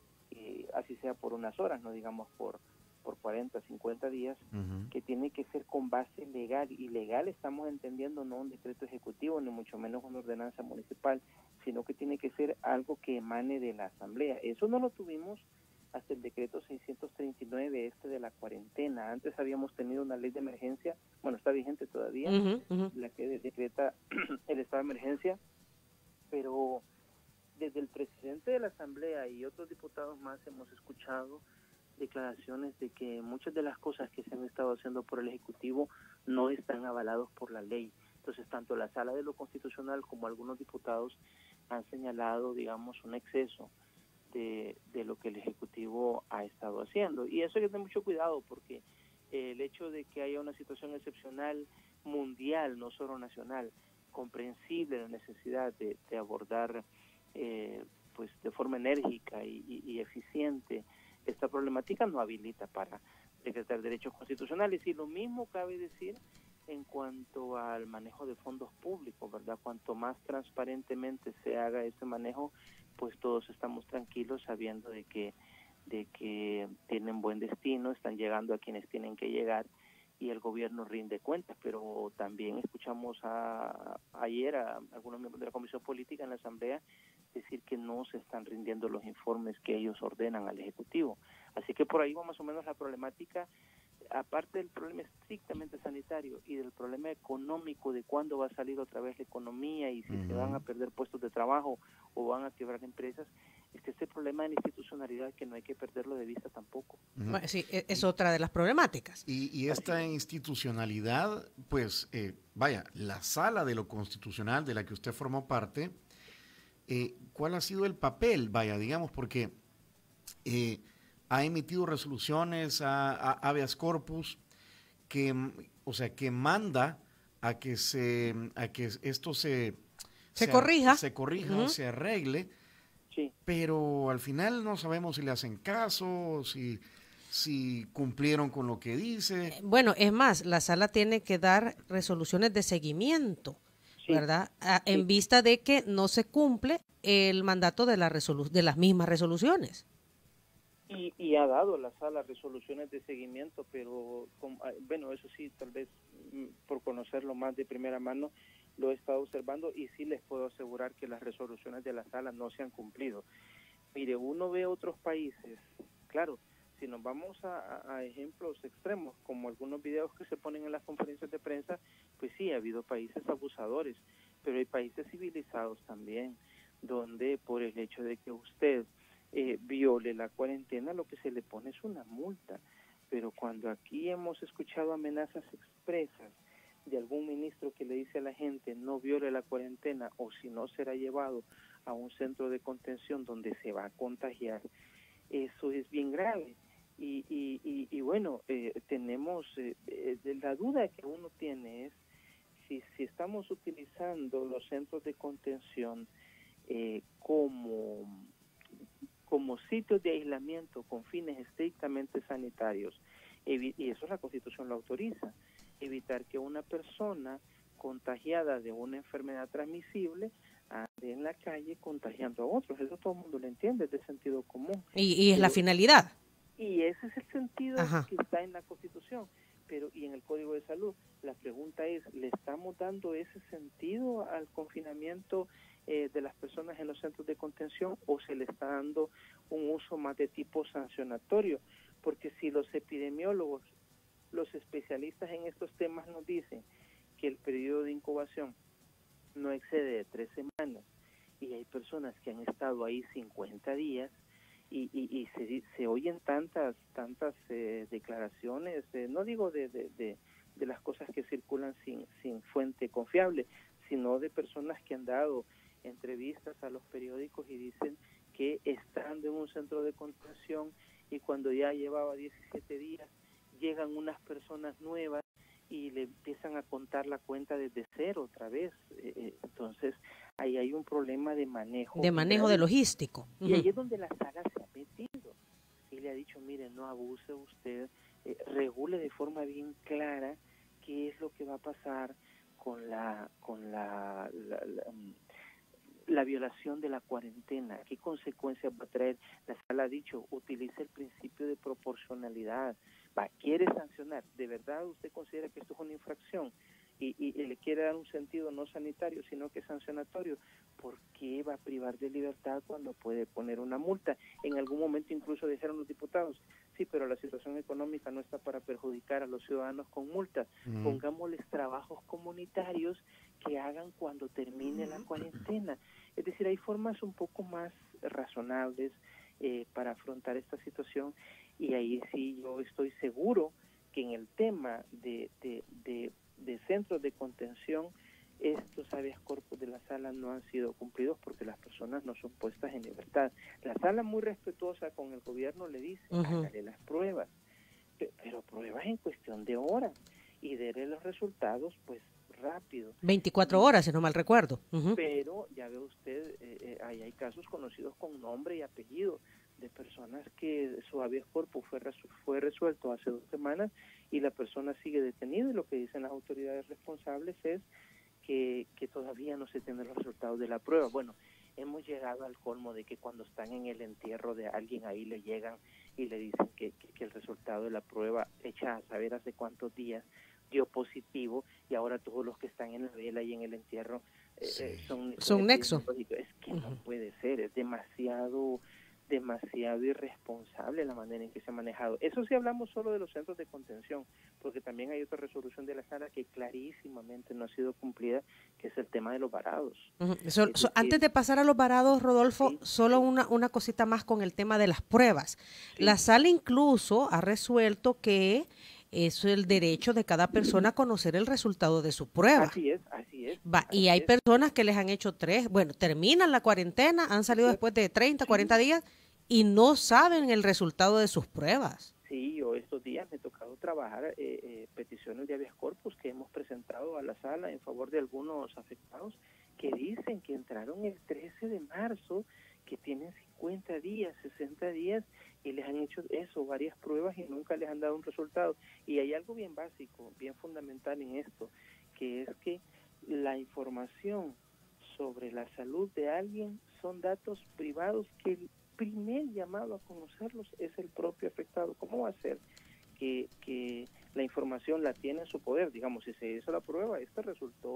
y así sea por unas horas, no digamos por, por cuarenta, cincuenta días, uh-huh. que tiene que ser con base legal. Y legal estamos entendiendo no un decreto ejecutivo, ni mucho menos una ordenanza municipal, sino que tiene que ser algo que emane de la Asamblea. Eso no lo tuvimos hasta el decreto seiscientos treinta y nueve, este de la cuarentena. Antes habíamos tenido una ley de emergencia, bueno, está vigente todavía, uh-huh, uh-huh. la que decreta el estado de emergencia, pero desde el presidente de la Asamblea y otros diputados más hemos escuchado declaraciones de que muchas de las cosas que se han estado haciendo por el Ejecutivo no están avalados por la ley. Entonces, tanto la Sala de lo Constitucional como algunos diputados han señalado, digamos, un exceso De, de lo que el Ejecutivo ha estado haciendo. Y eso hay que tener mucho cuidado, porque eh, el hecho de que haya una situación excepcional mundial, no solo nacional, comprensible la necesidad de, de abordar eh, pues de forma enérgica y, y, y eficiente esta problemática, no habilita para decretar derechos constitucionales. Y lo mismo cabe decir en cuanto al manejo de fondos públicos, ¿verdad? Cuanto más transparentemente se haga ese manejo, pues todos estamos tranquilos sabiendo de que de que tienen buen destino, están llegando a quienes tienen que llegar y el gobierno rinde cuentas. Pero también escuchamos a, ayer a algunos miembros de la Comisión Política en la Asamblea decir que no se están rindiendo los informes que ellos ordenan al Ejecutivo. Así que por ahí va más o menos la problemática, aparte del problema estrictamente sanitario y del problema económico de cuándo va a salir otra vez la economía y si uh-huh. se van a perder puestos de trabajo o van a quebrar empresas, este, este problema de la institucionalidad que no hay que perderlo de vista tampoco. Uh-huh. Bueno, sí, es otra de las problemáticas. Y, y esta institucionalidad, pues, eh, vaya, la Sala de lo Constitucional de la que usted formó parte, eh, ¿cuál ha sido el papel? Vaya, digamos, porque... Eh, ha emitido resoluciones a, a habeas corpus que, o sea, que manda a que se, a que esto se se, se corrija, se corrija, uh-huh. se arregle, sí. Pero al final no sabemos si le hacen caso, si si cumplieron con lo que dice. Bueno, es más, la sala tiene que dar resoluciones de seguimiento, sí. ¿verdad? A, en sí. vista de que no se cumple el mandato de la resolu- de las mismas resoluciones. Y, y ha dado la sala resoluciones de seguimiento, pero con, bueno, eso sí, tal vez por conocerlo más de primera mano, lo he estado observando y sí les puedo asegurar que las resoluciones de la sala no se han cumplido. Mire, uno ve otros países, claro, si nos vamos a, a, a ejemplos extremos, como algunos videos que se ponen en las conferencias de prensa, pues sí, ha habido países abusadores, pero hay países civilizados también, donde por el hecho de que usted eh, viole la cuarentena, lo que se le pone es una multa. Pero cuando aquí hemos escuchado amenazas expresas de algún ministro que le dice a la gente no viole la cuarentena o si no será llevado a un centro de contención donde se va a contagiar, eso es bien grave. Y, y, y, y bueno, eh, tenemos, eh, eh, la duda que uno tiene es si, si estamos utilizando los centros de contención eh, como... como sitios de aislamiento con fines estrictamente sanitarios, y eso la Constitución lo autoriza, evitar que una persona contagiada de una enfermedad transmisible ande en la calle contagiando a otros. Eso todo el mundo lo entiende, es de sentido común. Y, y es pero, la finalidad. Y ese es el sentido Ajá. que está en la Constitución, pero y en el Código de Salud. La pregunta es, ¿le estamos dando ese sentido al confinamiento eh, de las personas en los centros de contención o se le está dando un uso más de tipo sancionatorio? Porque si los epidemiólogos, los especialistas en estos temas nos dicen que el periodo de incubación no excede de tres semanas y hay personas que han estado ahí cincuenta días y, y, y se, se oyen tantas tantas eh, declaraciones, eh, no digo de, de, de, de las cosas que circulan sin, sin fuente confiable, sino de personas que han dado entrevistas a los periódicos y dicen que estando en un centro de contención y cuando ya llevaba diecisiete días llegan unas personas nuevas y le empiezan a contar la cuenta desde cero otra vez. Eh, entonces, ahí hay un problema de manejo. De manejo grave. De logístico. Y ahí es donde la sala se ha metido. Y le ha dicho, mire, no abuse usted, eh, regule de forma bien clara qué es lo que va a pasar con la con la, la, la, la violación de la cuarentena, qué consecuencias va a traer. La sala ha dicho, utilice el principio de proporcionalidad. Va, quiere sancionar, ¿de verdad usted considera que esto es una infracción y, y, y le quiere dar un sentido no sanitario, sino que sancionatorio? ¿Por qué va a privar de libertad cuando puede poner una multa? En algún momento incluso dijeron los diputados, sí, pero la situación económica no está para perjudicar a los ciudadanos con multas. Mm. Pongámosles trabajos comunitarios que hagan cuando termine la cuarentena. Es decir, hay formas un poco más razonables eh, para afrontar esta situación. Y ahí sí yo estoy seguro que en el tema de, de, de, de centros de contención, estos habeas corpus de la sala no han sido cumplidos porque las personas no son puestas en libertad. La sala, muy respetuosa con el gobierno, le dice, uh-huh. hágale las pruebas, pero pruebas en cuestión de horas y déle los resultados pues rápido. veinticuatro horas, si no mal recuerdo. Uh-huh. Pero ya ve usted, eh, eh, ahí hay casos conocidos con nombre y apellido de personas que su habeas corpus fue, resu- fue resuelto hace dos semanas y la persona sigue detenida, y lo que dicen las autoridades responsables es que, que todavía no se tienen los resultados de la prueba. Bueno, hemos llegado al colmo de que cuando están en el entierro de alguien ahí le llegan y le dicen que, que, que el resultado de la prueba hecha a saber hace cuántos días dio positivo y ahora todos los que están en la vela y en el entierro eh, sí. son, son nexo. Es que uh-huh. no puede ser, es demasiado demasiado irresponsable la manera en que se ha manejado. Eso sí hablamos solo de los centros de contención, porque también hay otra resolución de la sala que clarísimamente no ha sido cumplida, que es el tema de los varados. Uh-huh. So, es so, decir, antes de pasar a los varados, Rodolfo, sí, solo sí. Una, una cosita más con el tema de las pruebas. Sí. La sala incluso ha resuelto que es el derecho de cada persona a conocer el resultado de su prueba. Así es, así es. Va, así y hay es. personas que les han hecho tres, bueno, terminan la cuarentena, han salido sí. después de treinta, cuarenta días y no saben el resultado de sus pruebas. Sí, yo estos días me he tocado trabajar eh, eh, peticiones de habeas corpus que hemos presentado a la sala en favor de algunos afectados que dicen que entraron el trece de marzo, que tienen cincuenta días, sesenta días y les han hecho eso, varias pruebas y nunca les han dado un resultado. Y hay algo bien básico, bien fundamental en esto, que es que la información sobre la salud de alguien son datos privados que el primer llamado a conocerlos es el propio afectado. ¿Cómo va a ser que, que la información la tiene en su poder? Digamos, si se hizo la prueba, esta resultó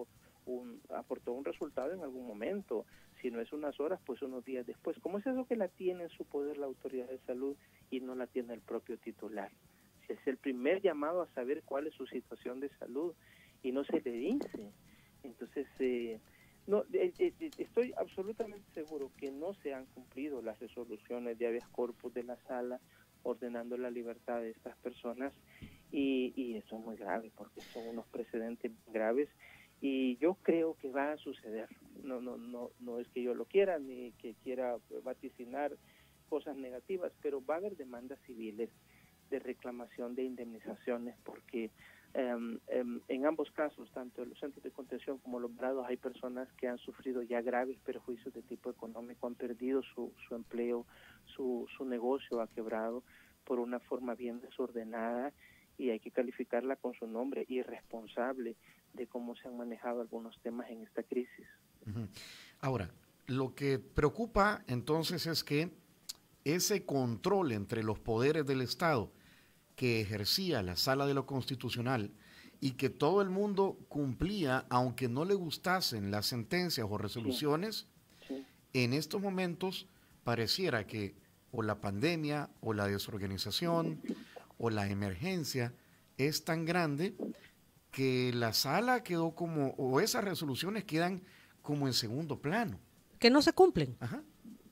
un, aportó un resultado en algún momento. Si no es unas horas, pues unos días después. ¿Cómo es eso que la tiene en su poder la autoridad de salud y no la tiene el propio titular? Si es el primer llamado a saber cuál es su situación de salud y no se le dice. Entonces, eh, no, eh, eh, estoy absolutamente seguro que no se han cumplido las resoluciones de habeas corpus de la sala ordenando la libertad de estas personas y, y eso es muy grave porque son unos precedentes graves. Y yo creo que va a suceder. No, no, no, no es que yo lo quiera ni que quiera vaticinar cosas negativas, pero va a haber demandas civiles de reclamación de indemnizaciones porque um, um, en ambos casos, tanto en los centros de contención como los varados, hay personas que han sufrido ya graves perjuicios de tipo económico, han perdido su, su empleo, su, su negocio ha quebrado por una forma bien desordenada y hay que calificarla con su nombre, irresponsable de cómo se han manejado algunos temas en esta crisis. Uh-huh. Ahora, lo que preocupa entonces es que ese control entre los poderes del Estado que ejercía la Sala de lo Constitucional y que todo el mundo cumplía, aunque no le gustasen las sentencias o resoluciones, sí. Sí. En estos momentos pareciera que o la pandemia o la desorganización o la emergencia es tan grande que la sala quedó como, o esas resoluciones quedan como en segundo plano. Que no se cumplen. Ajá.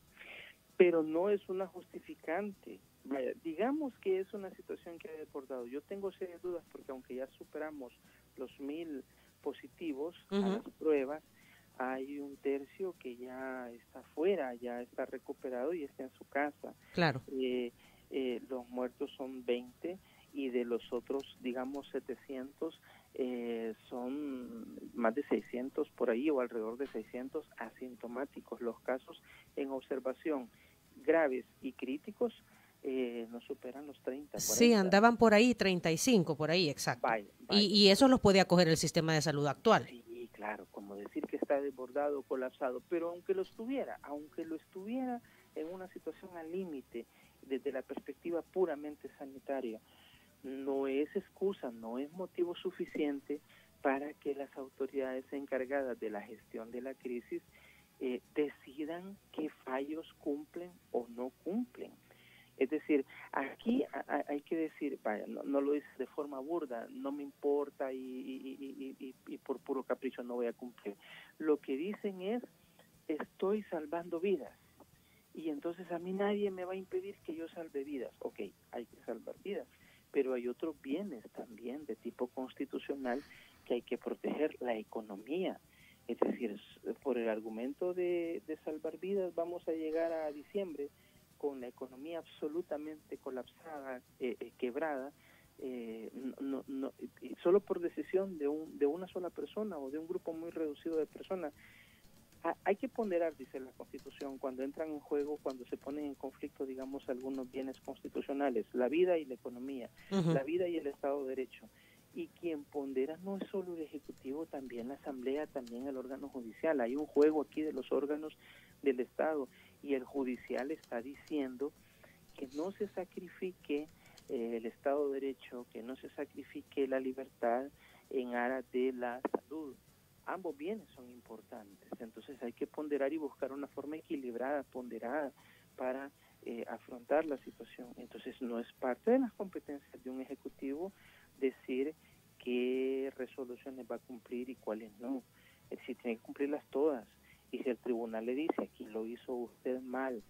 Pero no es una justificante. Vaya, digamos que es una situación que ha desbordado. Yo tengo serias dudas porque aunque ya superamos los mil positivos uh-huh. a las pruebas, hay un tercio que ya está fuera, ya está recuperado y está en su casa. Claro. Eh, eh, los muertos son veinte y de los otros, digamos, setecientos, eh, son más de seiscientos por ahí o alrededor de seiscientos asintomáticos. Los casos en observación graves y críticos eh, no superan los treinta. cuarenta. Sí, andaban por ahí, treinta y cinco, por ahí, exacto. Vaya, vaya. Y, y eso los puede acoger el sistema de salud actual. Sí, claro, como decir que está desbordado, colapsado, pero aunque lo estuviera, aunque lo estuviera en una situación al límite, desde la perspectiva puramente sanitaria, no es excusa, no es motivo suficiente para que las autoridades encargadas de la gestión de la crisis eh, decidan qué fallos cumplen o no cumplen. Es decir, aquí a, hay que decir, vaya, no, no lo dice de forma burda, no me importa y, y, y, y, y por puro capricho no voy a cumplir. Lo que dicen es, estoy salvando vidas y entonces a mí nadie me va a impedir que yo salve vidas. Ok, hay que salvar vidas, pero hay otros bienes también de tipo constitucional que hay que proteger, la economía. Es decir, por el argumento de, de salvar vidas vamos a llegar a diciembre con la economía absolutamente colapsada, eh, eh, quebrada, eh, no, no, y solo por decisión de, un, de una sola persona o de un grupo muy reducido de personas. Ha, hay que ponderar, dice la Constitución, cuando entran en juego, cuando se ponen en conflicto, digamos, algunos bienes constitucionales, la vida y la economía, uh-huh. la vida y el Estado de Derecho. Y quien pondera no es solo el Ejecutivo, también la Asamblea, también el órgano judicial. Hay un juego aquí de los órganos del Estado y el judicial está diciendo que no se sacrifique eh, el Estado de Derecho, que no se sacrifique la libertad en aras de la salud. Ambos bienes son importantes, entonces hay que ponderar y buscar una forma equilibrada, ponderada para eh, afrontar la situación. Entonces no es parte de las competencias de un ejecutivo decir qué resoluciones va a cumplir y cuáles no. Es decir, tiene que cumplirlas todas. Y si el tribunal le dice, aquí lo hizo usted mal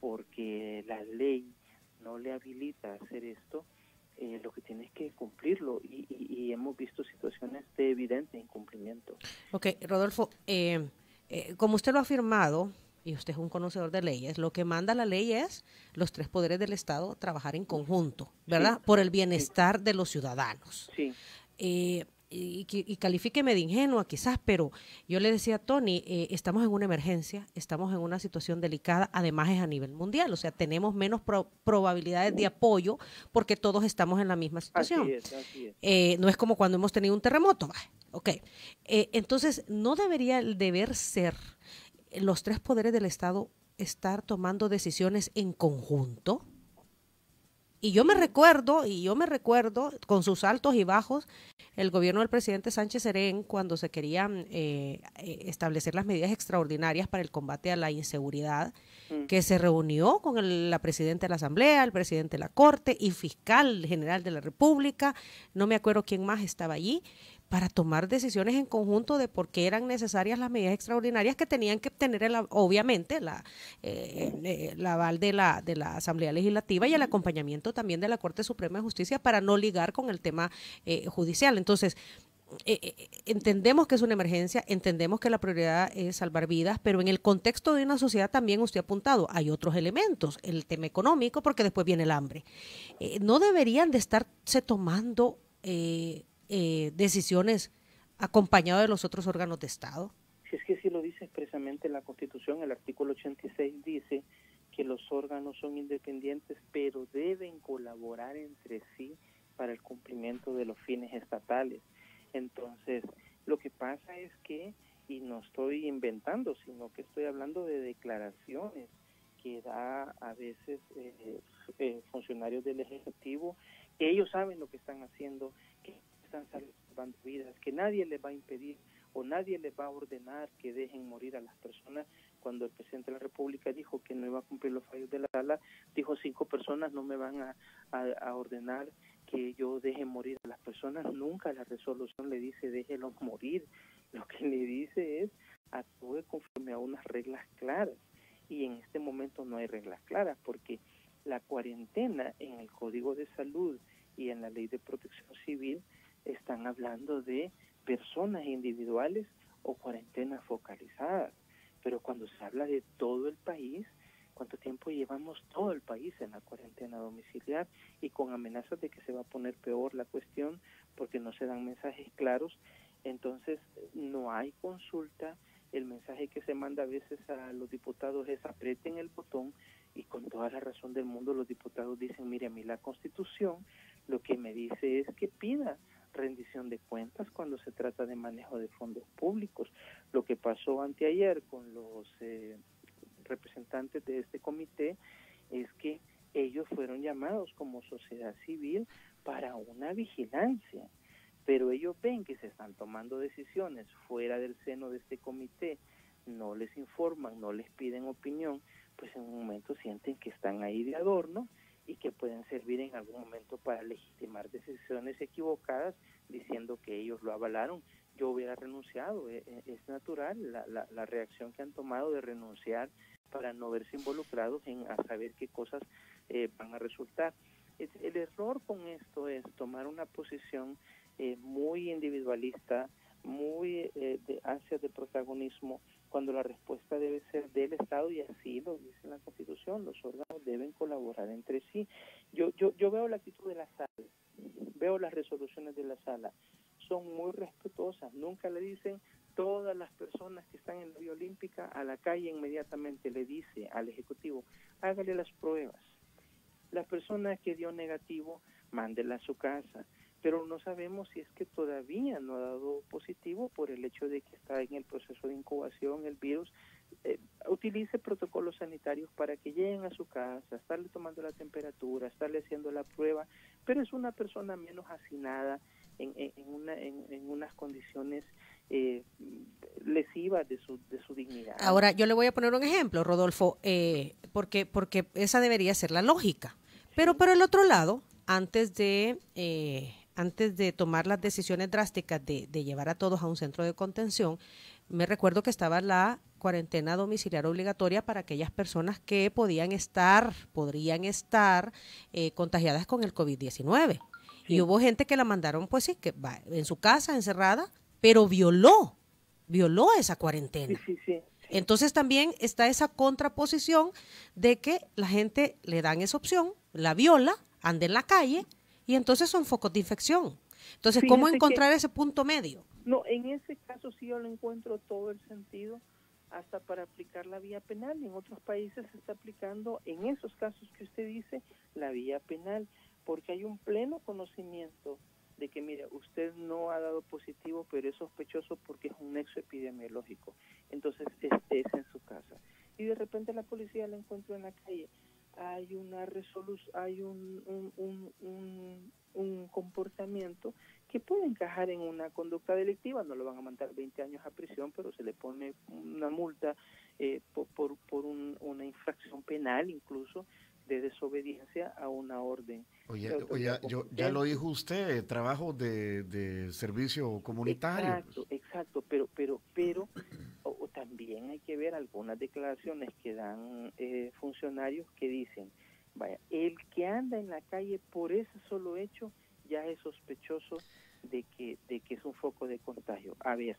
porque la ley no le habilita a hacer esto, eh, lo que tiene es que cumplirlo. Y, y, y hemos visto situaciones de evidente incumplimiento. Ok, Rodolfo, eh, eh, como usted lo ha afirmado, y usted es un conocedor de leyes, lo que manda la ley es los tres poderes del Estado trabajar en conjunto, ¿verdad? Sí. Por el bienestar sí. de los ciudadanos. Sí. Eh, y, y califíqueme de ingenua quizás, pero yo le decía a Tony, eh, estamos en una emergencia, estamos en una situación delicada, además es a nivel mundial, o sea, tenemos menos pro, probabilidades de apoyo porque todos estamos en la misma situación. Así es, así es. Eh, no es como cuando hemos tenido un terremoto. Ok, eh, entonces no debería el deber ser los tres poderes del Estado estar tomando decisiones en conjunto. Y yo me recuerdo, y yo me recuerdo con sus altos y bajos, el gobierno del presidente Sánchez Serén, cuando se querían eh, establecer las medidas extraordinarias para el combate a la inseguridad, mm. que se reunió con el, la presidenta de la Asamblea, el presidente de la Corte y fiscal general de la República, no me acuerdo quién más estaba allí, para tomar decisiones en conjunto de por qué eran necesarias las medidas extraordinarias que tenían que obtener, el, obviamente, la, eh, eh, la aval de la, de la Asamblea Legislativa y el acompañamiento también de la Corte Suprema de Justicia para no ligar con el tema eh, judicial. Entonces, eh, eh, entendemos que es una emergencia, entendemos que la prioridad es salvar vidas, pero en el contexto de una sociedad también usted ha apuntado, hay otros elementos, el tema económico, porque después viene el hambre. Eh, no deberían de estarse tomando Eh, Eh, decisiones acompañado de los otros órganos de Estado. Si es que sí lo dice expresamente la Constitución, el artículo ochenta y seis dice que los órganos son independientes, pero deben colaborar entre sí para el cumplimiento de los fines estatales. Entonces, lo que pasa es que, y no estoy inventando, sino que estoy hablando de declaraciones que da a veces eh, eh, funcionarios del Ejecutivo, que ellos saben lo que están haciendo, que están salvando vidas, que nadie les va a impedir o nadie les va a ordenar que dejen morir a las personas. Cuando el presidente de la República dijo que no iba a cumplir los fallos de la sala, dijo cinco personas no me van a, a, a ordenar que yo deje morir a las personas. Nunca la resolución le dice déjelos morir, lo que le dice es actúe conforme a unas reglas claras, y en este momento no hay reglas claras porque la cuarentena en el Código de Salud y en la Ley de Protección Civil están hablando de personas individuales o cuarentenas focalizadas, pero cuando se habla de todo el país, ¿cuánto tiempo llevamos todo el país en la cuarentena domiciliar y con amenazas de que se va a poner peor la cuestión porque no se dan mensajes claros? Entonces no hay consulta, el mensaje que se manda a veces a los diputados es aprieten el botón, y con toda la razón del mundo los diputados dicen, mire, a mí la Constitución lo que me dice es que pida rendición de cuentas cuando se trata de manejo de fondos públicos. Lo que pasó anteayer con los eh, representantes de este comité es que ellos fueron llamados como sociedad civil para una vigilancia, pero ellos ven que se están tomando decisiones fuera del seno de este comité, no les informan, no les piden opinión, pues en un momento sienten que están ahí de adorno y que pueden servir en algún momento para legitimar decisiones equivocadas diciendo que ellos lo avalaron. Yo hubiera renunciado, es, es natural la, la, la reacción que han tomado de renunciar para no verse involucrados en a saber qué cosas eh, van a resultar. El, el error con esto es tomar una posición eh, muy individualista, muy eh, de ansias de protagonismo, cuando la respuesta debe ser del Estado, y así lo dice la Constitución, los órganos deben colaborar entre sí. Yo yo yo veo la actitud de la sala, veo las resoluciones de la sala, son muy respetuosas, nunca le dicen todas las personas que están en la vía olímpica a la calle, inmediatamente le dice al Ejecutivo, hágale las pruebas. Las personas que dio negativo, mándela a su casa. Pero no sabemos si es que todavía no ha dado positivo por el hecho de que está en el proceso de incubación el virus. Eh, utilice protocolos sanitarios para que lleguen a su casa, estarle tomando la temperatura, estarle haciendo la prueba, pero es una persona menos hacinada en, en, en, una, en, en unas condiciones eh, lesivas de su, de su dignidad. Ahora, yo le voy a poner un ejemplo, Rodolfo, eh, porque, porque esa debería ser la lógica. Sí. Pero por el otro lado, antes de... Eh, antes de tomar las decisiones drásticas de, de llevar a todos a un centro de contención, me recuerdo que estaba la cuarentena domiciliar obligatoria para aquellas personas que podían estar, podrían estar eh, contagiadas con el COVID diecinueve. Sí. Y hubo gente que la mandaron, pues sí, que va en su casa encerrada, pero violó, violó esa cuarentena. Sí, sí, sí. Entonces también está esa contraposición de que la gente le dan esa opción, la viola, anda en la calle, y entonces son focos de infección. Entonces, Fíjate ¿cómo encontrar que, ese punto medio? No, en ese caso sí yo lo encuentro todo el sentido, hasta para aplicar la vía penal. En otros países se está aplicando, en esos casos que usted dice, la vía penal, porque hay un pleno conocimiento de que, mira, usted no ha dado positivo, pero es sospechoso porque es un nexo epidemiológico. Entonces, estés en su casa. Y de repente la policía la encuentra en la calle. Hay una resolución, hay un, un, un, un, un comportamiento que puede encajar en una conducta delictiva. No lo van a mandar veinte años a prisión, pero se le pone una multa eh, por, por, por un, una infracción penal incluso de desobediencia a una orden. Oye, oye yo, ya lo dijo usted, trabajo de, de servicio comunitario. Exacto, pues. exacto, pero, pero, pero o, o también hay que ver algunas declaraciones que dan eh, funcionarios que dicen, vaya, el que anda en la calle por ese solo hecho ya es sospechoso de que, de que es un foco de contagio. A ver,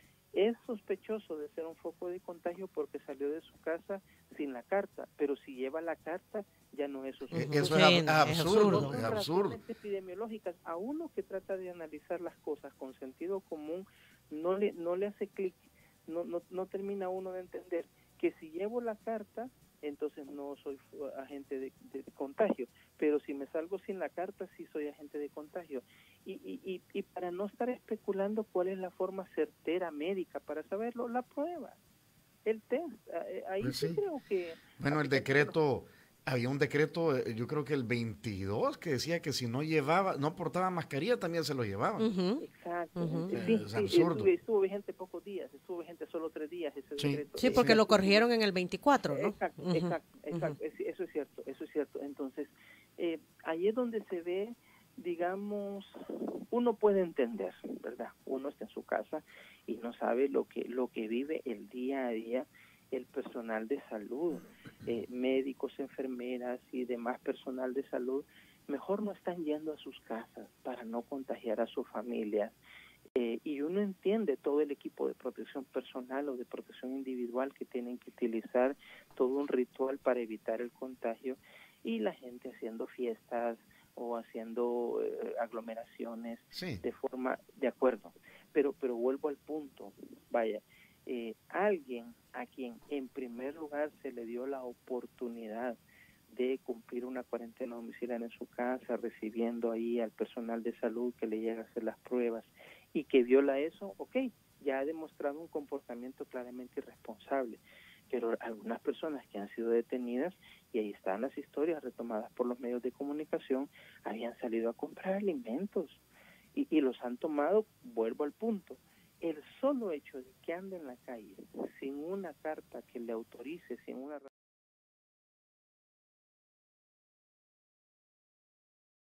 es sospechoso de ser un foco de contagio porque salió de su casa sin la carta, pero si lleva la carta ya no es sospechoso. Eso es, ab- absurdo, es absurdo. Epidemiológicas, a uno que trata de analizar las cosas con sentido común no le no le hace clic, no, no no termina uno de entender que si llevo la carta entonces no soy agente de, de, de contagio, pero si me salgo sin la carta sí soy agente de contagio. Y, y, y, y para no estar especulando cuál es la forma certera médica para saberlo, la prueba, el test, ahí pues sí. sí creo que... Bueno, el decreto, había un decreto, yo creo que el veintidós, que decía que si no llevaba, no portaba mascarilla también se lo llevaban. Uh-huh. Exacto. Uh-huh. Sí, es sí, absurdo. Estuvo, estuvo vigente pocos días, estuvo vigente solo tres días ese sí. decreto. Sí, porque eh, lo corrigieron en el veinticuatro, ¿no? Exacto, uh-huh. exacto, exacto. Uh-huh. Eso es cierto, eso es cierto. Entonces, eh, ahí es donde se ve, digamos, uno puede entender, ¿verdad? Uno está en su casa y no sabe lo que lo que vive el día a día el personal de salud, eh, médicos, enfermeras y demás personal de salud. Mejor no están yendo a sus casas para no contagiar a sus familias. Eh, y uno entiende todo el equipo de protección personal o de protección individual que tienen que utilizar todo un ritual para evitar el contagio, y la gente haciendo fiestas o haciendo eh, aglomeraciones sí. de forma de acuerdo. Pero, pero vuelvo al punto, vaya, eh, alguien a quien en primer lugar se le dio la oportunidad de cumplir una cuarentena domiciliaria en su casa, recibiendo ahí al personal de salud que le llega a hacer las pruebas y que viola eso, ok, ya ha demostrado un comportamiento claramente irresponsable. Pero algunas personas que han sido detenidas, y ahí están las historias retomadas por los medios de comunicación, habían salido a comprar alimentos y, y los han tomado, vuelvo al punto, el solo hecho de que ande en la calle sin una carta que le autorice, sin una